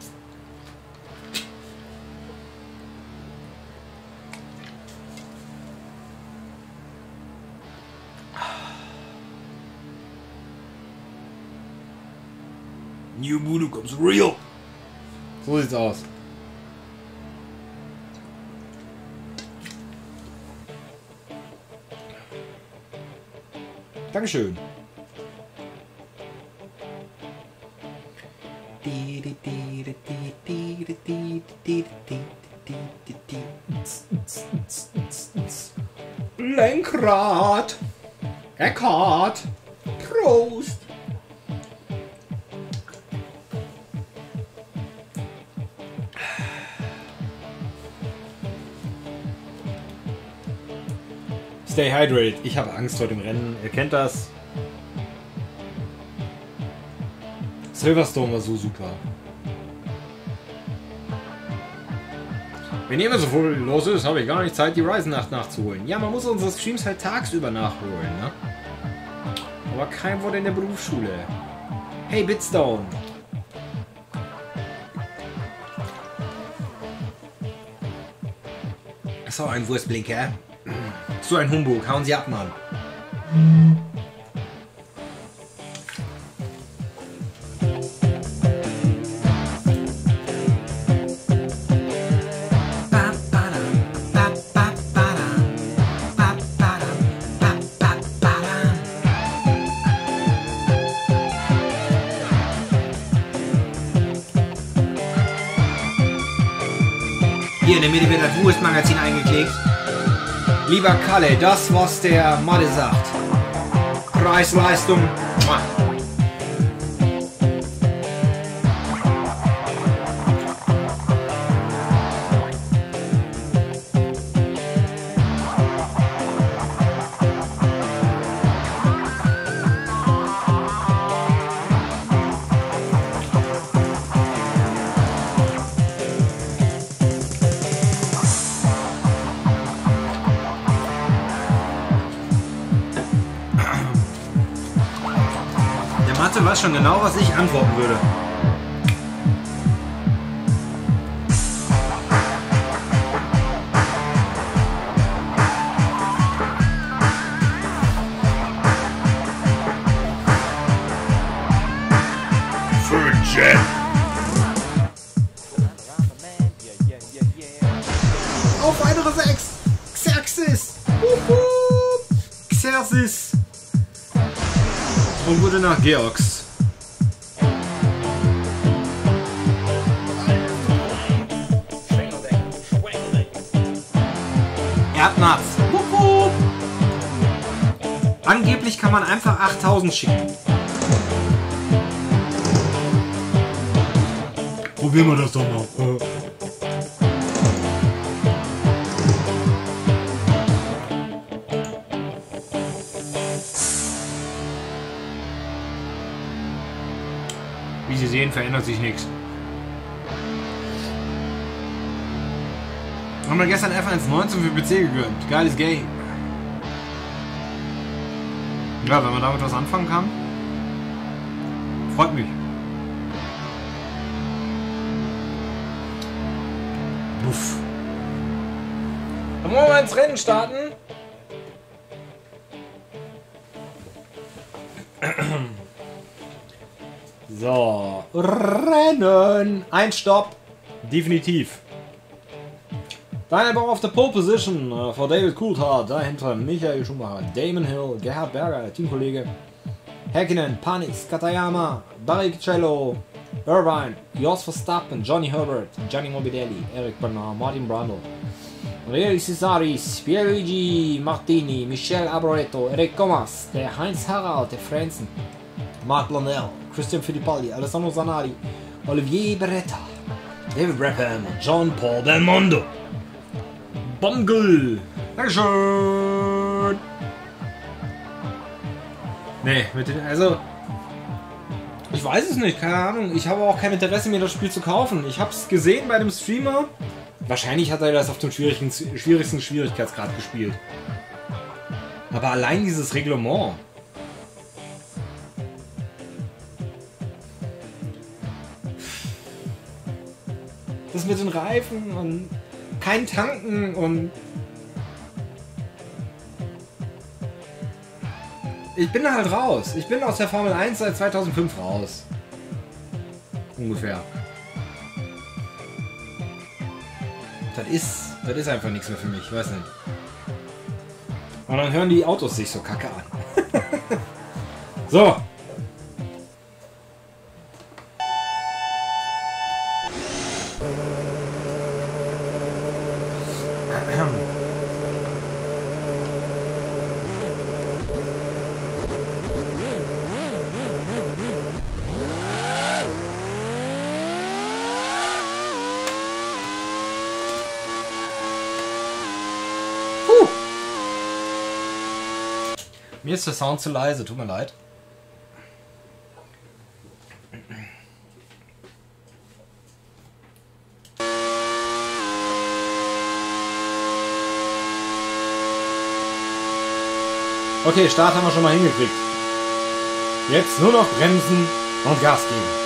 S1: New Moon comes real. So sieht's aus. Dankeschön. Lenkrad. Eckhart. Prost. Stay hydrated. Ich habe Angst vor dem Rennen. Ihr kennt das. Silverstone war so super. Wenn immer so viel los ist, habe ich gar nicht Zeit, die Ryzen-Nacht nachzuholen. Ja, man muss unsere Streams halt tagsüber nachholen, ne? Aber kein Wort in der Berufsschule. Hey, Bitstone. So ein Wurstblinker. So ein Humbug. Hauen Sie ab, Mann. Hier in der Mitte wird das Wurstmagazin eingeklebt. Lieber Kalle, das, was der Mathe sagt. Preis-Leistung. Mathe weiß schon genau, was ich antworten würde. Für Jet. Auf weitere sechs. Xerxes. Uhu. Xerxes. Und wurde nach Georgs. Erdnatz. Wuhu. Angeblich kann man einfach achttausend schicken. Probieren wir das doch mal. Wie Sie sehen, verändert sich nichts. Haben wir gestern F eins neunzehn für P C gegönnt. Geiles Game. Ja, wenn man damit was anfangen kann. Freut mich. Buff. Dann wollen wir ins Rennen starten. So, Rennen. Ein Stopp. Definitiv. Daniel Bauer auf der Pole Position uh, vor David Coulthard. Dahinter Michael Schumacher, Damon Hill, Gerhard Berger, der Teamkollege. Häkkinen, Panis, Katayama, Barrichello, Irvine, Jos Verstappen, Johnny Herbert, Gianni Morbidelli, Eric Bernard, Martin Brundle, Real Cesaris, Pierluigi Martini, Michel Arboreto, Eric Comas, der Heinz Harald, der Frenzen, Mark Blondell, Christian Fittipaldi, Alessandro Zanardi, Olivier Beretta, David Brabham und John Paul Belmondo. Bongel! Dankeschön! Nee, mit den, also... Ich weiß es nicht, keine Ahnung. Ich habe auch kein Interesse, mir das Spiel zu kaufen. Ich habe es gesehen bei dem Streamer Wahrscheinlich hat er das auf dem schwierigsten, schwierigsten Schwierigkeitsgrad gespielt. Aber allein dieses Reglement. Das mit den Reifen und kein Tanken und... Ich bin halt raus. Ich bin aus der Formel eins seit zweitausendfünf raus. Ungefähr. Das ist, das ist einfach nichts mehr für mich. Ich weiß nicht. Und dann hören die Autos sich so kacke an. So. Mir ist der Sound zu leise, tut mir leid. Okay, Start haben wir schon mal hingekriegt. Jetzt nur noch bremsen und Gas geben.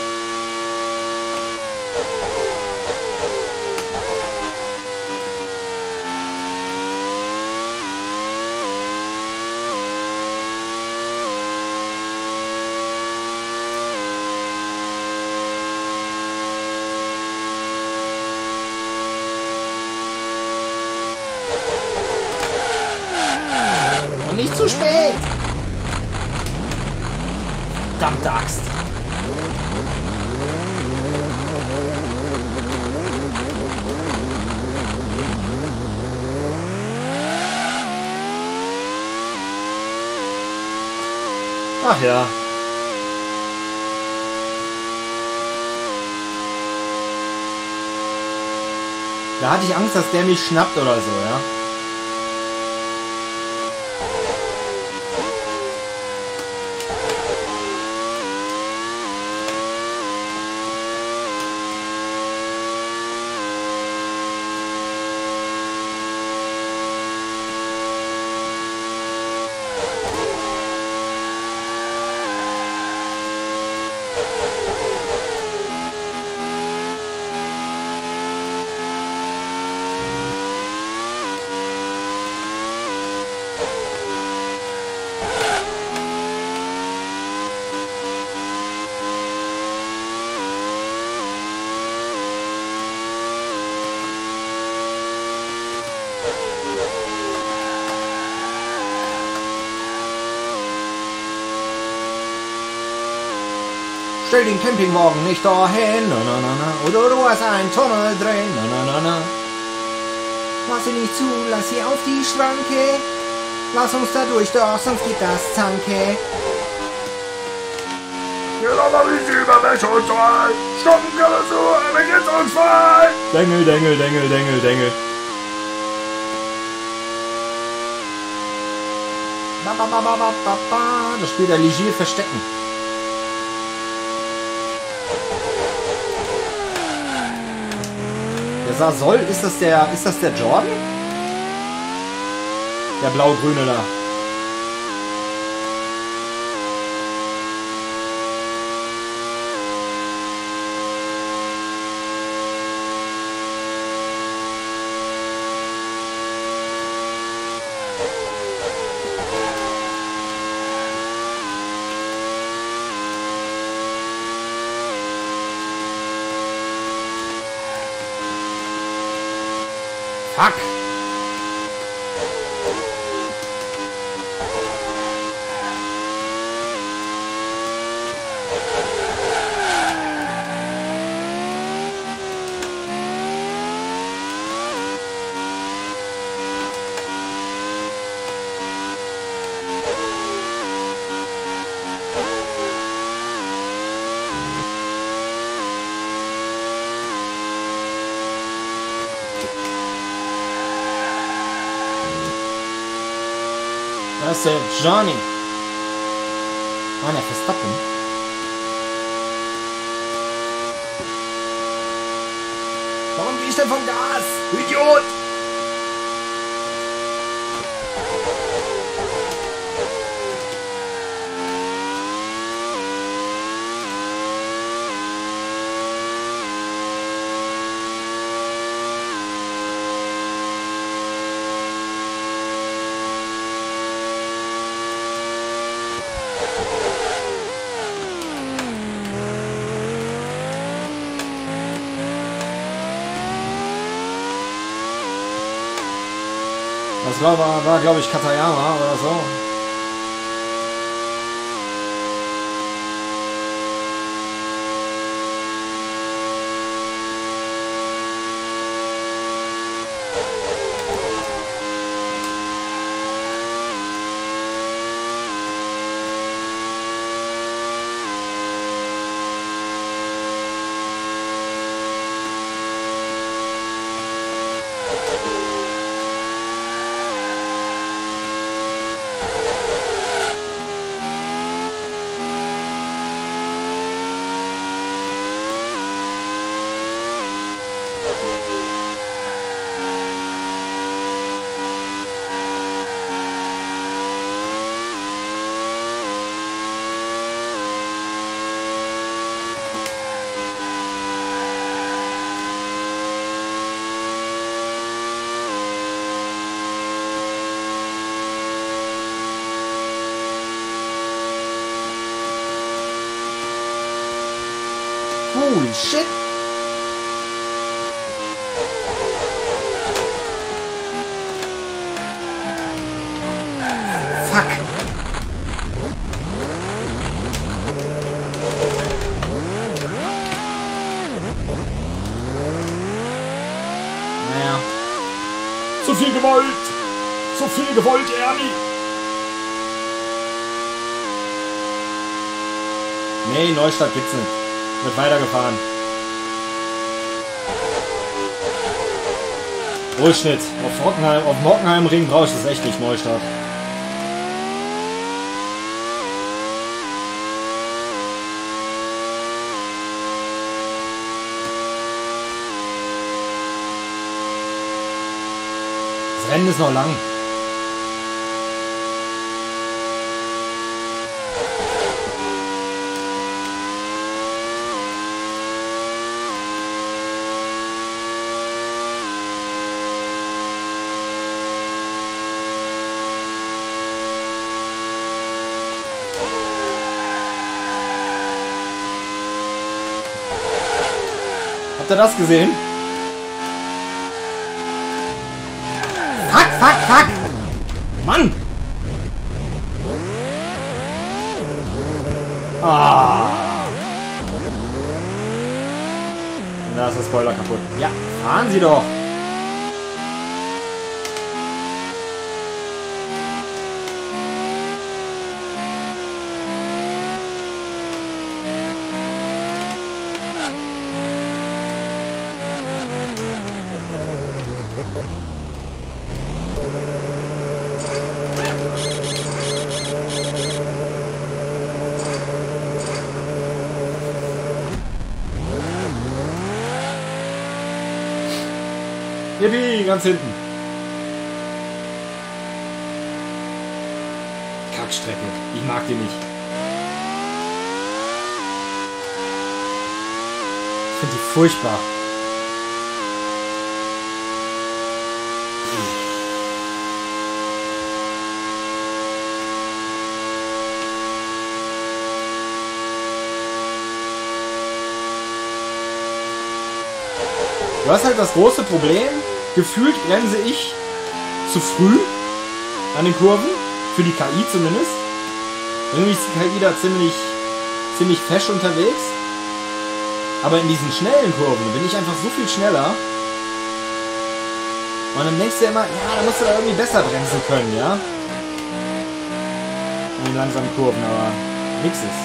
S1: Nicht zu spät! Verdammte Axt! Ach ja. Da hatte ich Angst, dass der mich schnappt oder so, ja. Stell den Campingwagen nicht dahin, na, na, na, na. Oder du hast einen Tunnel drin, na, na, na, na. Mach sie nicht zu, lass sie auf die Schranke. Lass uns da durch, doch, sonst geht das Zanke.
S2: Ja, aber wie sie über mich und frei. Stoppen kann er so, aber jetzt uns frei.
S1: Dengel, Dengel, Dengel, Dengel, Dengel. Ba, ba, ba, ba, ba, ba, ba. Das spielt der Ligier Verstecken. Der Sasol, ist das der, ist das der Jordan? Der blau-grüne da. Fuck! Das ist der Johnny. Ah, der Verstappen. Warum ist schnell vom Gas! Idiot! Das war, war, war glaube ich, Katayama oder so. Holy shit! Fuck! Naja.
S2: Zu viel gewollt! Zu viel gewollt, Ernie!
S1: Nee, Neustadt gibt's nicht. Wird weitergefahren. Durchschnitt. Auf Hockenheim, auf dem Hockenheimring brauche ich das echt nicht, Neustadt. Das Rennen ist noch lang. Habt ihr das gesehen? Fuck, fuck, fuck! Mann! Ah! Da ist der Spoiler kaputt. Ja, fahren Sie doch! Yippie, ganz hinten. Kackstrecke. Ich mag die nicht. Ich finde die furchtbar. Du hast halt das große Problem, gefühlt bremse ich zu früh an den Kurven, für die K I zumindest. Irgendwie ist die K I da ziemlich, ziemlich fesch unterwegs. Aber in diesen schnellen Kurven bin ich einfach so viel schneller. Und dann denkst du ja immer, ja, da musst du da irgendwie besser bremsen können, ja? In den langsamen Kurven, aber nix ist.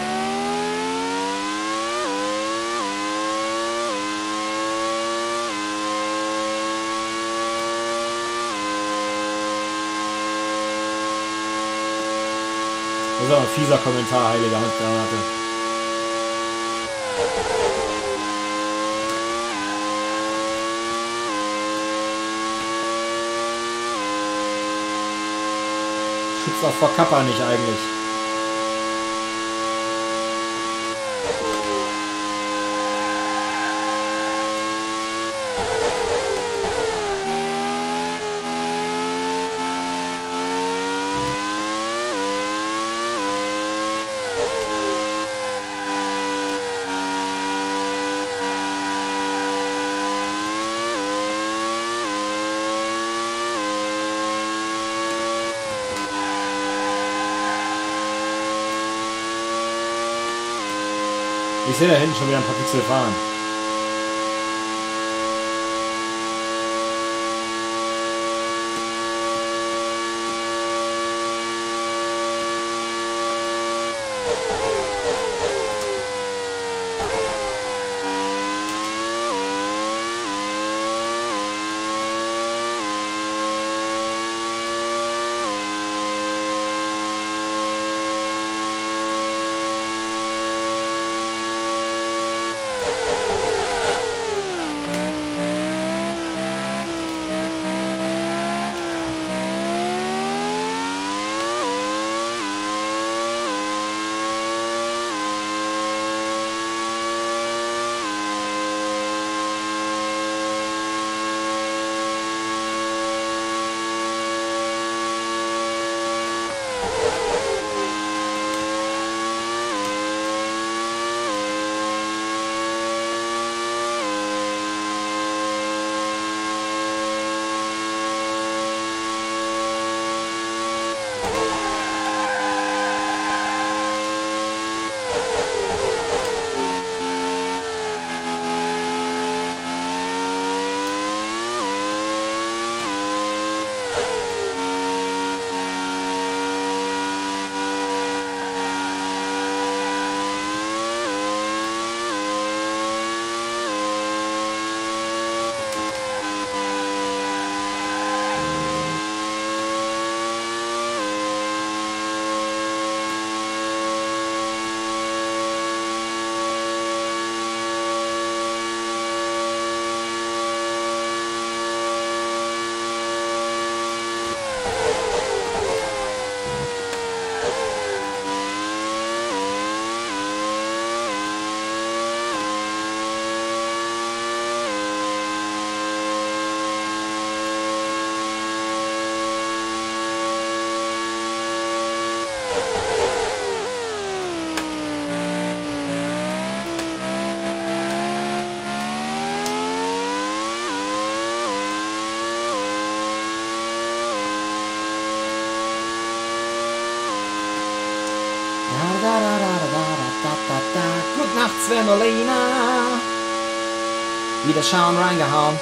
S1: Das ist aber ein fieser Kommentar, heilige Handgranate. Gibt's auch vor Kappa nicht eigentlich. Ich sehe da hinten schon wieder ein paar Pixel fahren. Gute Nacht, Svenolina. Wieder schauen, reingehauen.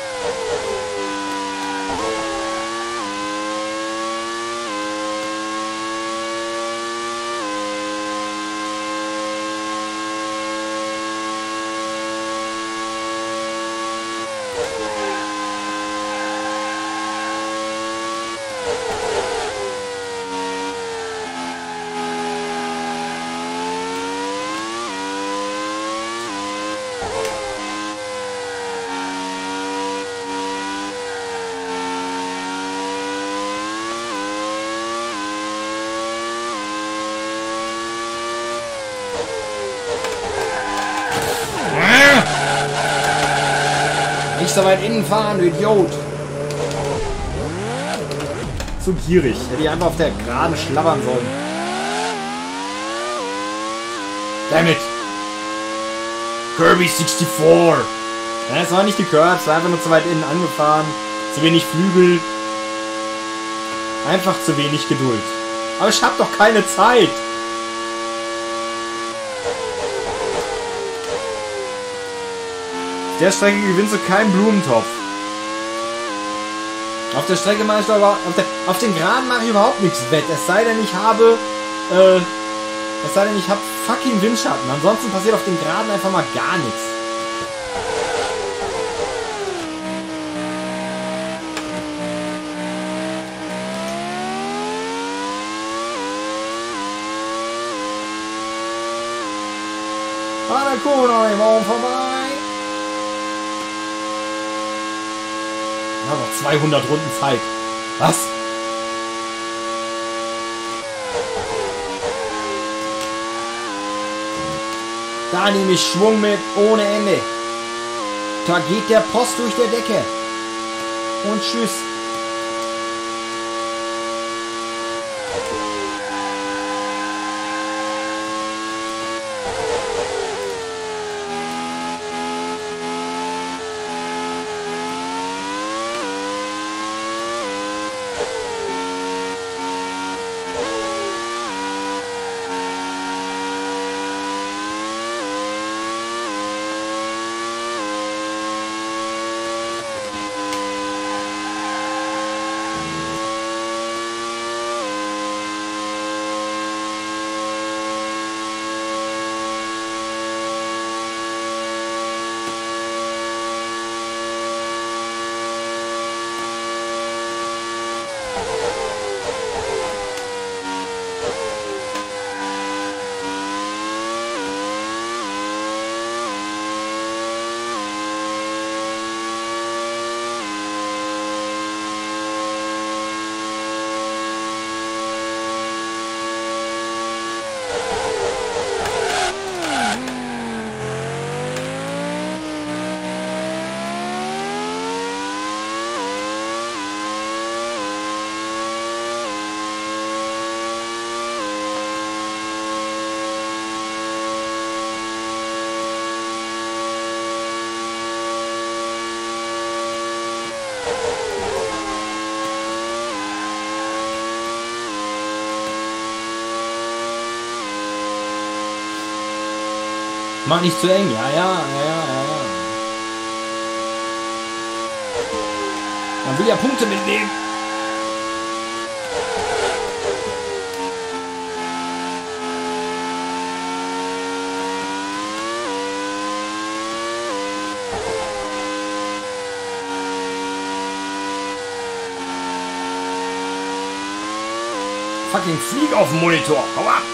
S1: Nicht so weit innen fahren, du Idiot. Zu gierig. Hätte ich einfach auf der Geraden schlabbern sollen. Damit. Kirby vierundsechzig. Ja, es war nicht die Curb, es war einfach nur zu weit innen angefahren. Zu wenig Flügel. Einfach zu wenig Geduld. Aber ich hab doch keine Zeit. Auf der Strecke gewinnst du keinen Blumentopf. Auf der Strecke mache ich doch überhaupt, auf, der, auf den Geraden mache ich überhaupt nichts wett. Es sei denn, ich habe, äh, es sei denn, ich habe fucking Windschatten. Ansonsten passiert auf den Geraden einfach mal gar nichts. Ah, der Kuh noch im Raum vorbei. Ich habe noch zweihundert Runden Zeit. Was? Da nehme ich Schwung mit ohne Ende. Da geht der Post durch der Decke. Und tschüss. Mach nicht zu eng, ja, ja, ja, ja, ja. Man will ja Punkte mitnehmen. Fucking Flieg auf dem Monitor. Hau ab!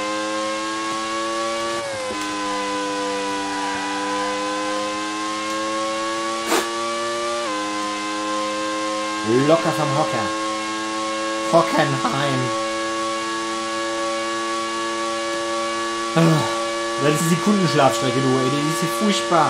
S1: Locker vom Hocker. Hockenheim. Das ist die Kundenschlafstrecke, du, ey. Die ist hier furchtbar.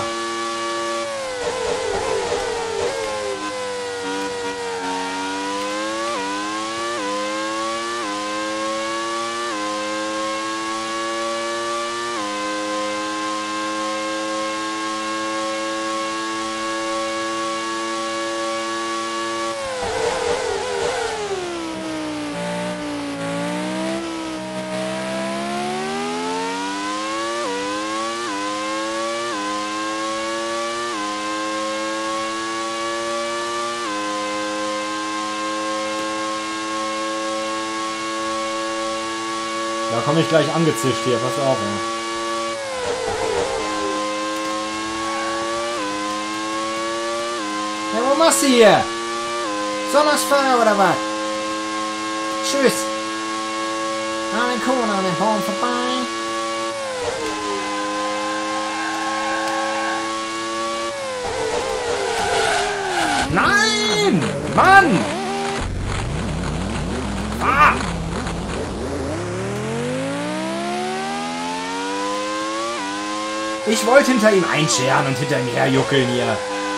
S1: Da komme ich gleich angezischt hier, pass auf, ey. Ja, wo machst du hier? Sonntagsfeuer oder was? Tschüss. An den Kohlen an den Baum vorbei. Nein! Mann! Ah! Ich wollte hinter ihm einscheren und hinter ihm herjuckeln hier.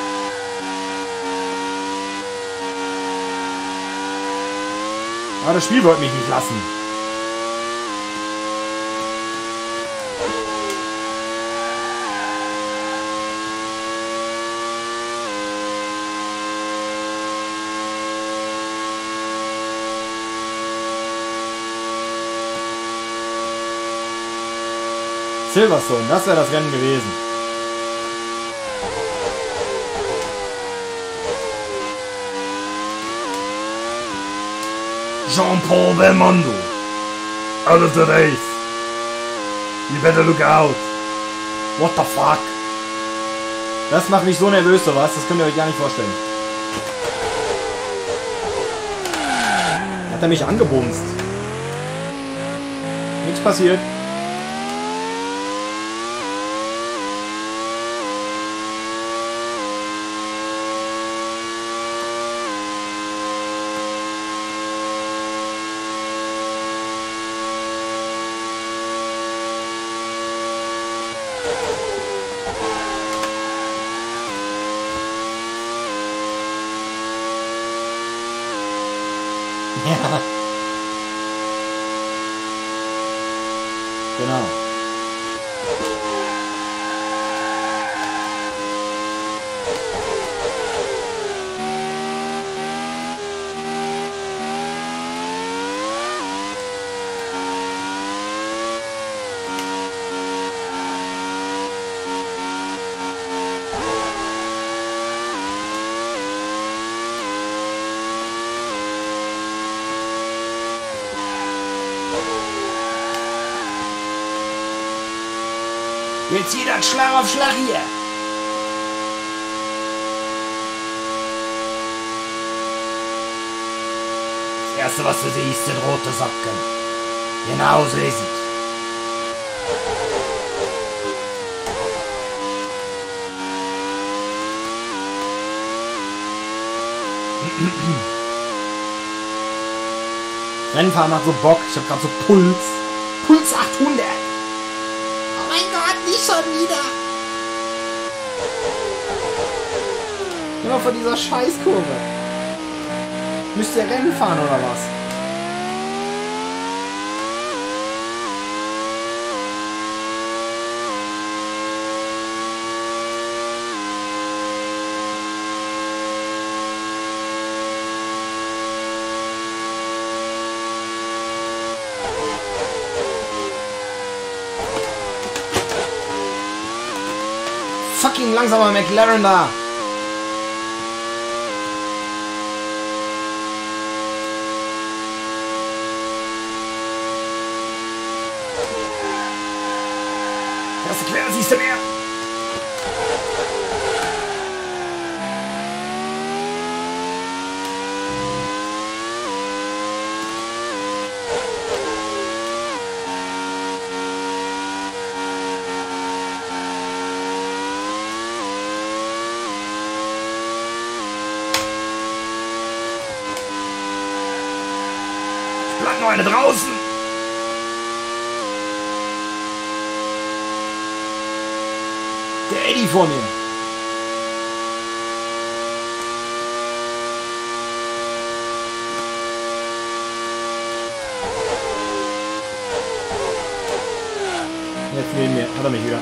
S1: Aber das Spiel wollte mich nicht lassen. Silverstone, das wäre das Rennen gewesen.
S2: Jean-Paul Belmondo. Out of the race. You better look out.
S1: What the fuck? Das macht mich so nervös, sowas. Das könnt ihr euch gar nicht vorstellen. Hat er mich angebumst? Nichts passiert. Ja. Genau. Jetzt jeder Schlag auf Schlag hier. Das erste, was du siehst, sind rote Socken. Genau so ist es. Rennfahren macht so Bock. Ich hab grad so Puls. Puls achthundert. Oh mein Gott, nicht schon wieder. Immer vor dieser Scheißkurve. Müsst ihr Rennen fahren oder was? Fucking langsamer McLaren da! Erste Quer, siehst du mehr? Bleibt noch eine draußen! Der Eddie vor mir! Jetzt neben mir, hat er mich wieder.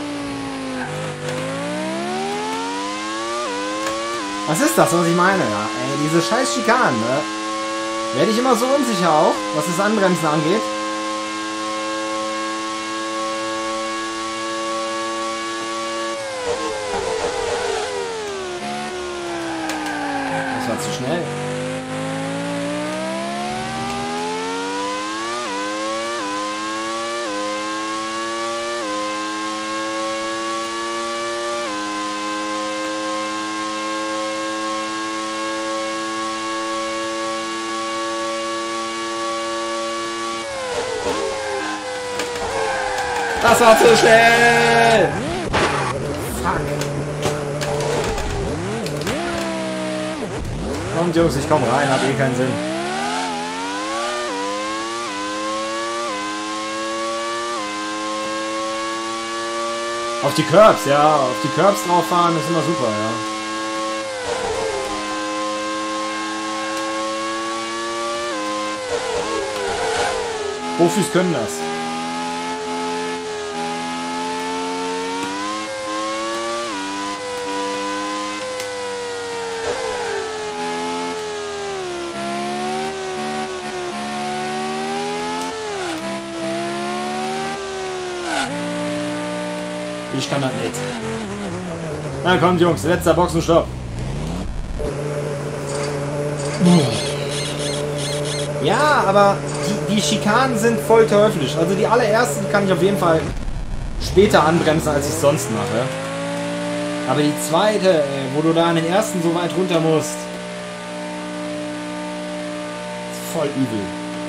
S1: Was ist das, was ich meine? Ja, ey, diese scheiß Schikanen, ne? Werde ich immer so unsicher auch, was das Anbremsen angeht. Das war zu schnell. Das war zu schnell! Fuck. Kommt Jungs, ich komm rein, hat eh keinen Sinn. Auf die Curbs, ja, auf die Curbs drauf fahren ist immer super, ja. Profis können das. Ich kann das nicht. Na kommt Jungs, letzter Boxenstopp. Ja, aber die, die Schikanen sind voll teuflisch. Also die allerersten kann ich auf jeden Fall später anbremsen, als ich es sonst mache. Aber die zweite, ey, wo du da an den ersten so weit runter musst, ist voll übel.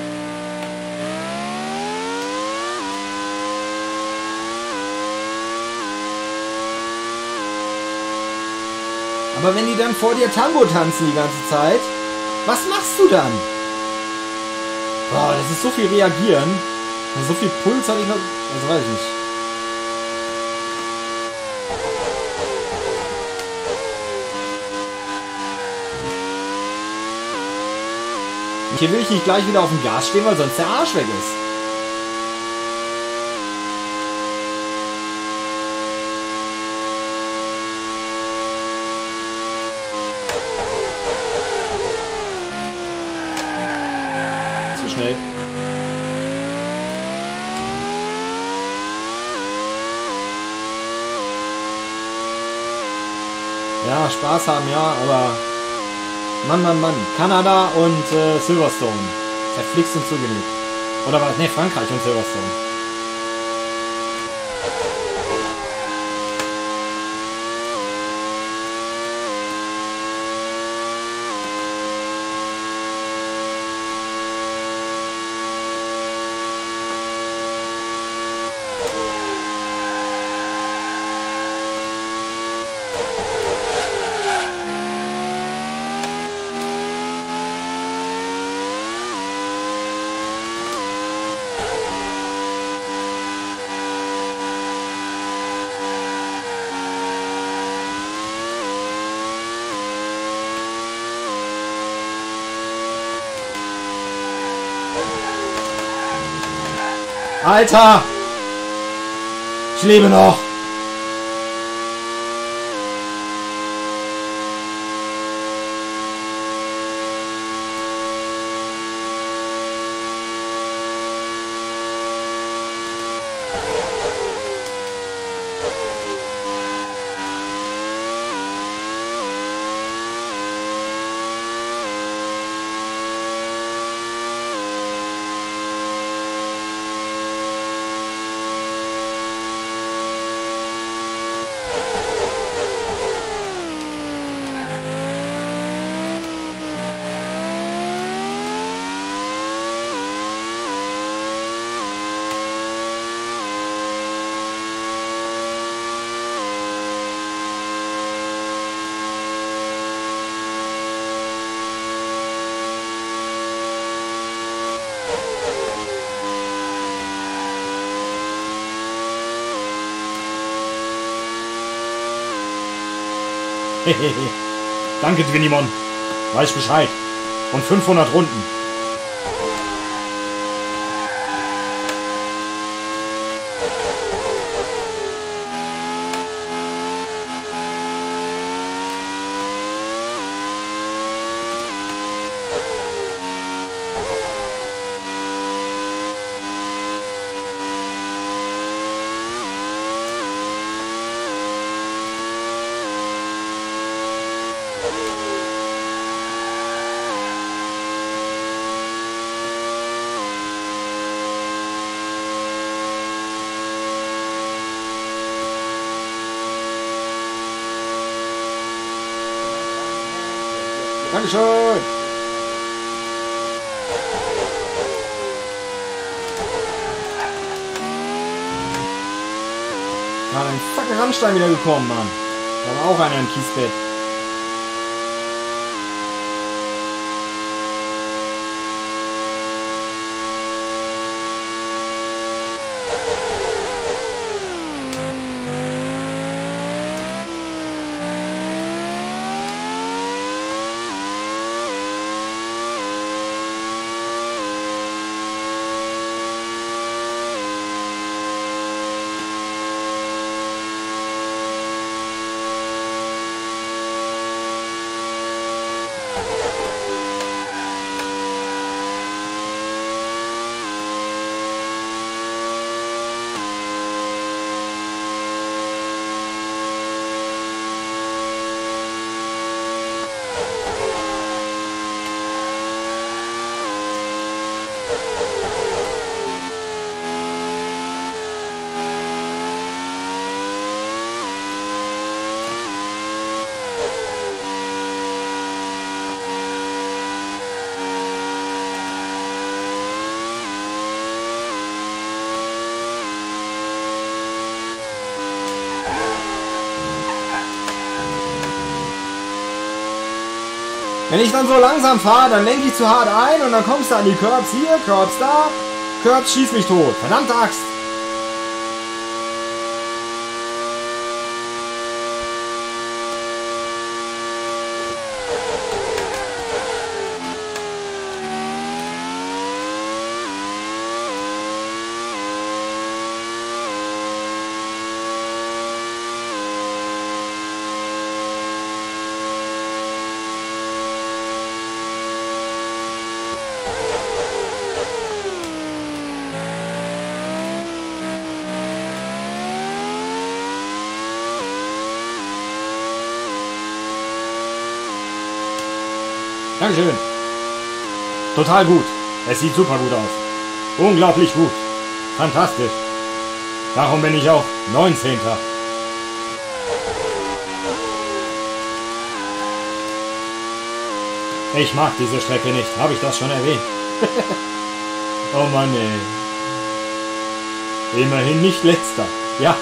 S1: Aber wenn die dann vor dir Tango tanzen die ganze Zeit, was machst du dann? Boah, das ist so viel reagieren. So viel Puls hatte ich noch. Also weiß ich nicht. hier will ich nicht gleich wieder auf dem Gas stehen, weil sonst der Arsch weg ist. Zu schnell. Ja, Spaß haben, ja, aber Mann, Mann, Mann. Kanada und äh, Silverstone. Verflixt und zugelegt. Oder was? Ne, Frankreich und Silverstone. Alter! Ich lebe noch! Danke, Dwinimon. Weiß Bescheid. Und fünfhundert Runden. Dankeschön. Gerade ein fucking Randstein wieder gekommen, Mann. Da war auch einer im Kiesbett. Wenn ich dann so langsam fahre, dann lenke ich zu hart ein und dann kommst du an die Curbs hier, Curbs da, Curbs schieß mich tot. Verdammte Axt! Dankeschön. Total gut. Es sieht super gut aus. Unglaublich gut. Fantastisch. Darum bin ich auch neunzehnter. Ich mag diese Strecke nicht. Habe ich das schon erwähnt? Oh Mann, ey. Immerhin nicht letzter. Ja.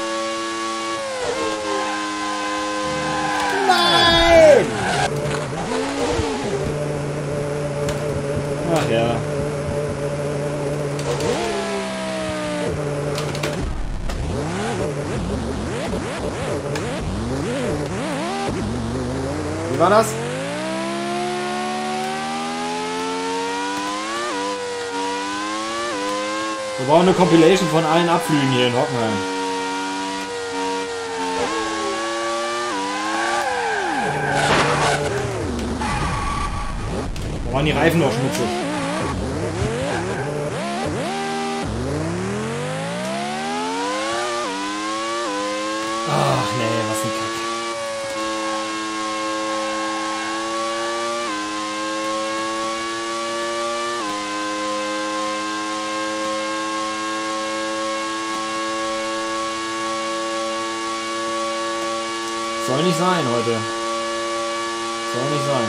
S1: Nein! Ach ja. Wie war das? Wir brauchen eine Compilation von allen Abflügen hier in Hockenheim. Da waren die Reifen noch schmutzig. Ach nee, was ein Kack. Soll nicht sein heute. Soll nicht sein.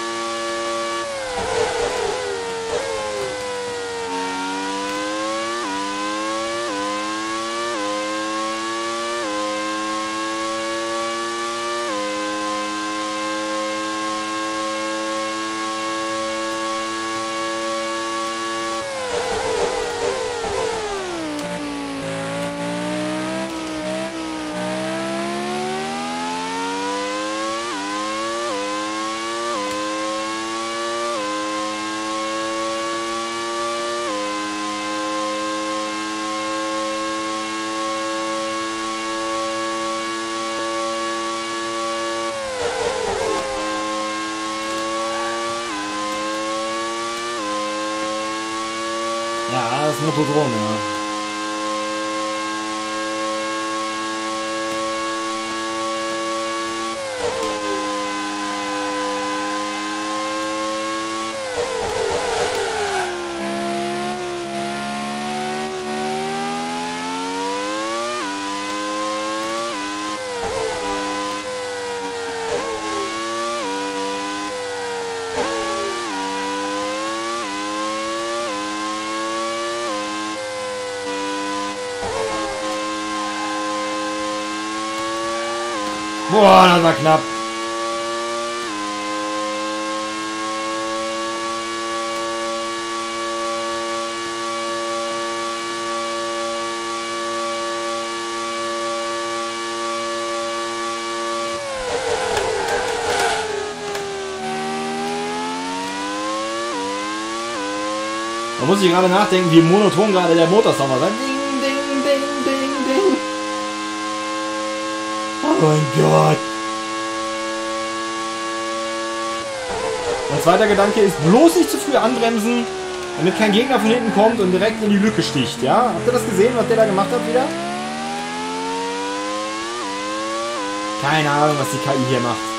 S1: Ja, das ist ein Motodrom, ja. Boah, das war knapp. Da muss ich gerade nachdenken, wie monoton gerade der Motorsound war. Ding, ding, ding, ding, ding. Oh mein Gott. Mein zweiter Gedanke ist, bloß nicht zu früh anbremsen, damit kein Gegner von hinten kommt und direkt in die Lücke sticht. Ja? Habt ihr das gesehen, was der da gemacht hat wieder? Keine Ahnung, was die K I hier macht.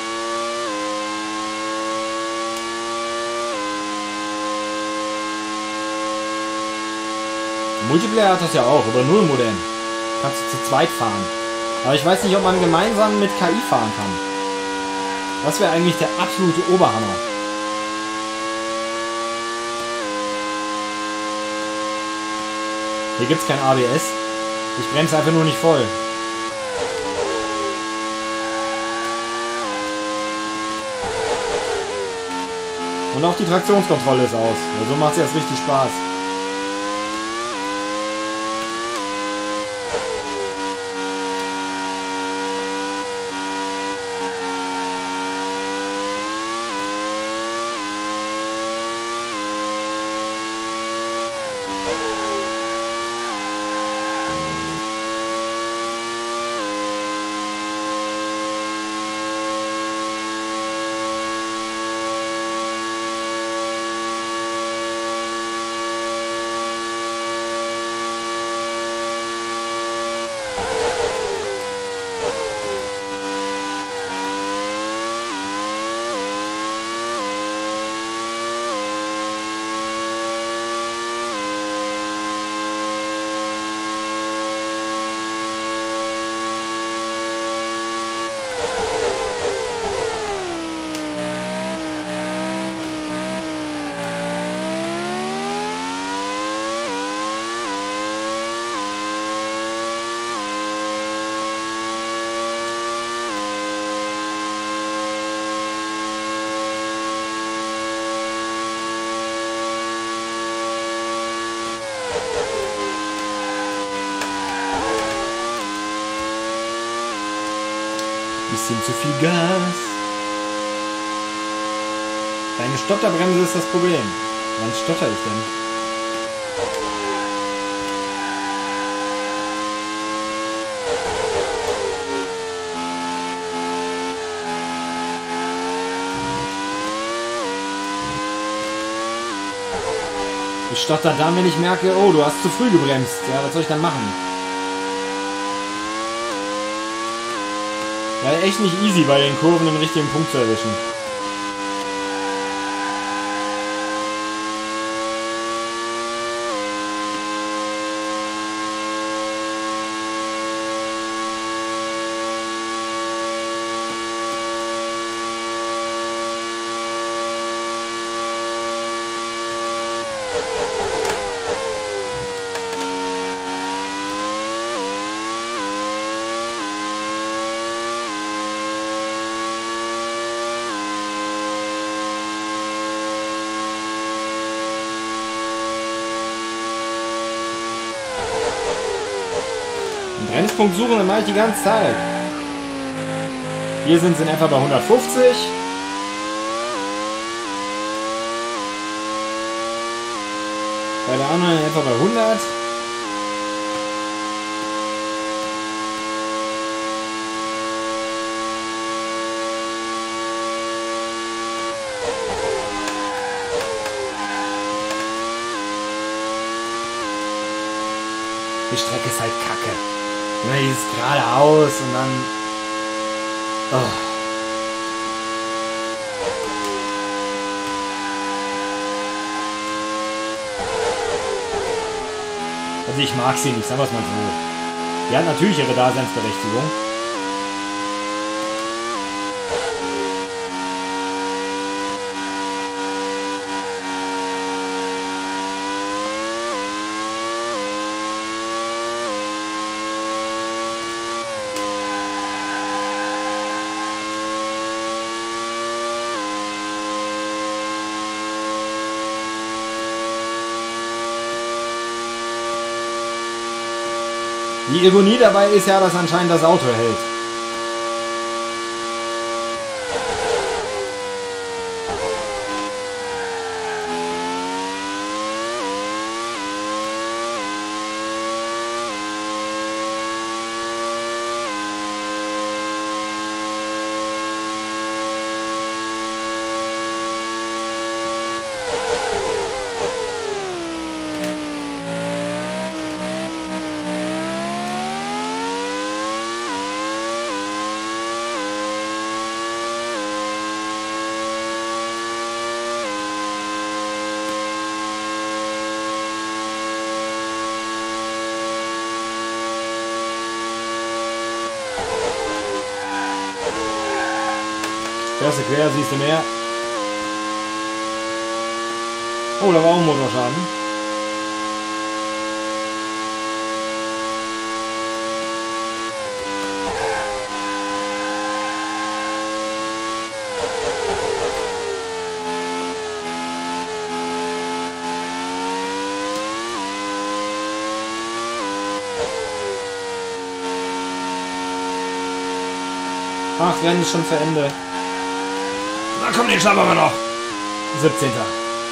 S1: Multiplayer hat das ja auch, über Nullmodem. Kannst du zu zweit fahren. Aber ich weiß nicht, ob man gemeinsam mit K I fahren kann. Das wäre eigentlich der absolute Oberhammer. Hier gibt es kein A B S. Ich bremse einfach nur nicht voll. Und auch die Traktionskontrolle ist aus. Also macht es jetzt richtig Spaß. Bisschen zu viel Gas. Deine Stotterbremse ist das Problem. Wann stotter ich denn? Ich stotter dann, wenn ich merke, oh, du hast zu früh gebremst. Ja, was soll ich dann machen? War echt nicht easy, bei den Kurven den richtigen Punkt zu erwischen. Bremspunkt suchen, dann mache ich die ganze Zeit. Hier sind sie in etwa bei hundertfünfzig. Bei der anderen in etwa bei hundert. Die Strecke ist halt kacke. Immer dieses geradeaus und dann... Oh. Also ich mag sie nicht, sagen wir es mal so. Die hat natürlich ihre Daseinsberechtigung. Die Ironie dabei ist ja, dass anscheinend das Auto hält. Erste quer, siehst du mehr. Oh, da war auch ein Motorschaden. Ach, Rennen ist schon zu Ende. Na komm, den schaffen wir noch. siebzehnter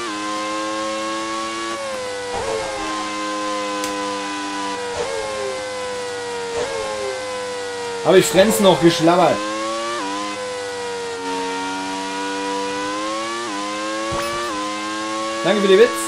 S1: Habe ich Frenz noch geschlabbert. Danke für den Witz.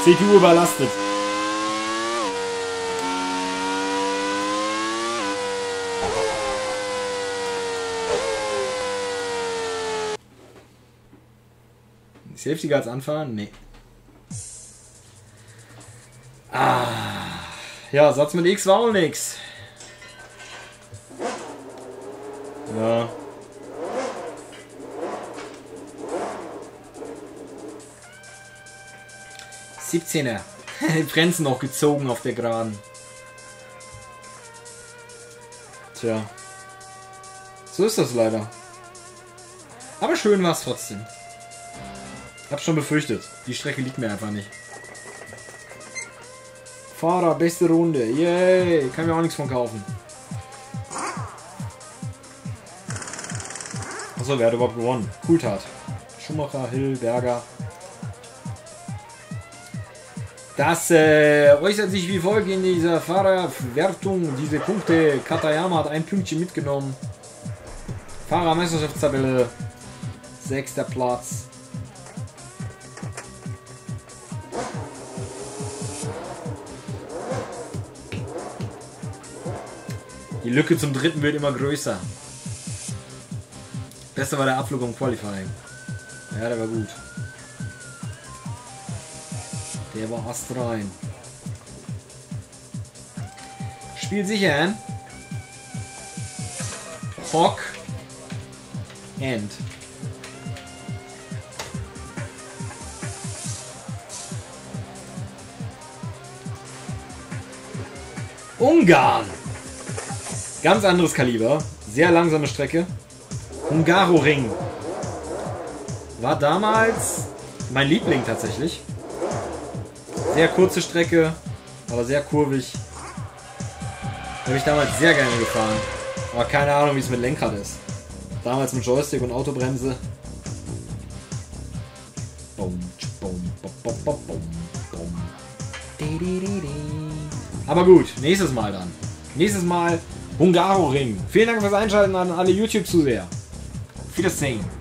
S1: C P U überlastet. Safety Guards anfahren? Nee. Ah. Ja, Satz mit X war auch nix. Ja. siebzehner. Die Bremsen noch gezogen auf der Geraden. Tja. So ist das leider. Aber schön war es trotzdem. Hab schon befürchtet. Die Strecke liegt mir einfach nicht. Fahrer, beste Runde. Yay. Kann mir auch nichts von kaufen. Achso, wer hat überhaupt gewonnen? Coulthard. Schumacher, Hill, Berger. Das äh, äußert sich wie folgt in dieser Fahrerwertung. Diese Punkte. Katayama hat ein Pünktchen mitgenommen. Fahrermeisterschaftstabelle. Sechster Platz. Die Lücke zum dritten wird immer größer. Besser war der Abflug im Qualifying. Ja, der war gut. Der war astrein. Spiel sicher. Hock. End. Ungarn. Ganz anderes Kaliber. Sehr langsame Strecke. Hungaroring. War damals mein Liebling tatsächlich. Sehr kurze Strecke, aber sehr kurvig. Habe ich damals sehr gerne gefahren. Aber keine Ahnung, wie es mit Lenkrad ist. Damals mit Joystick und Autobremse. Aber gut, nächstes Mal dann. Nächstes Mal Hungaroring. Vielen Dank fürs Einschalten an alle YouTube-Zuseher. Auf Wiedersehen.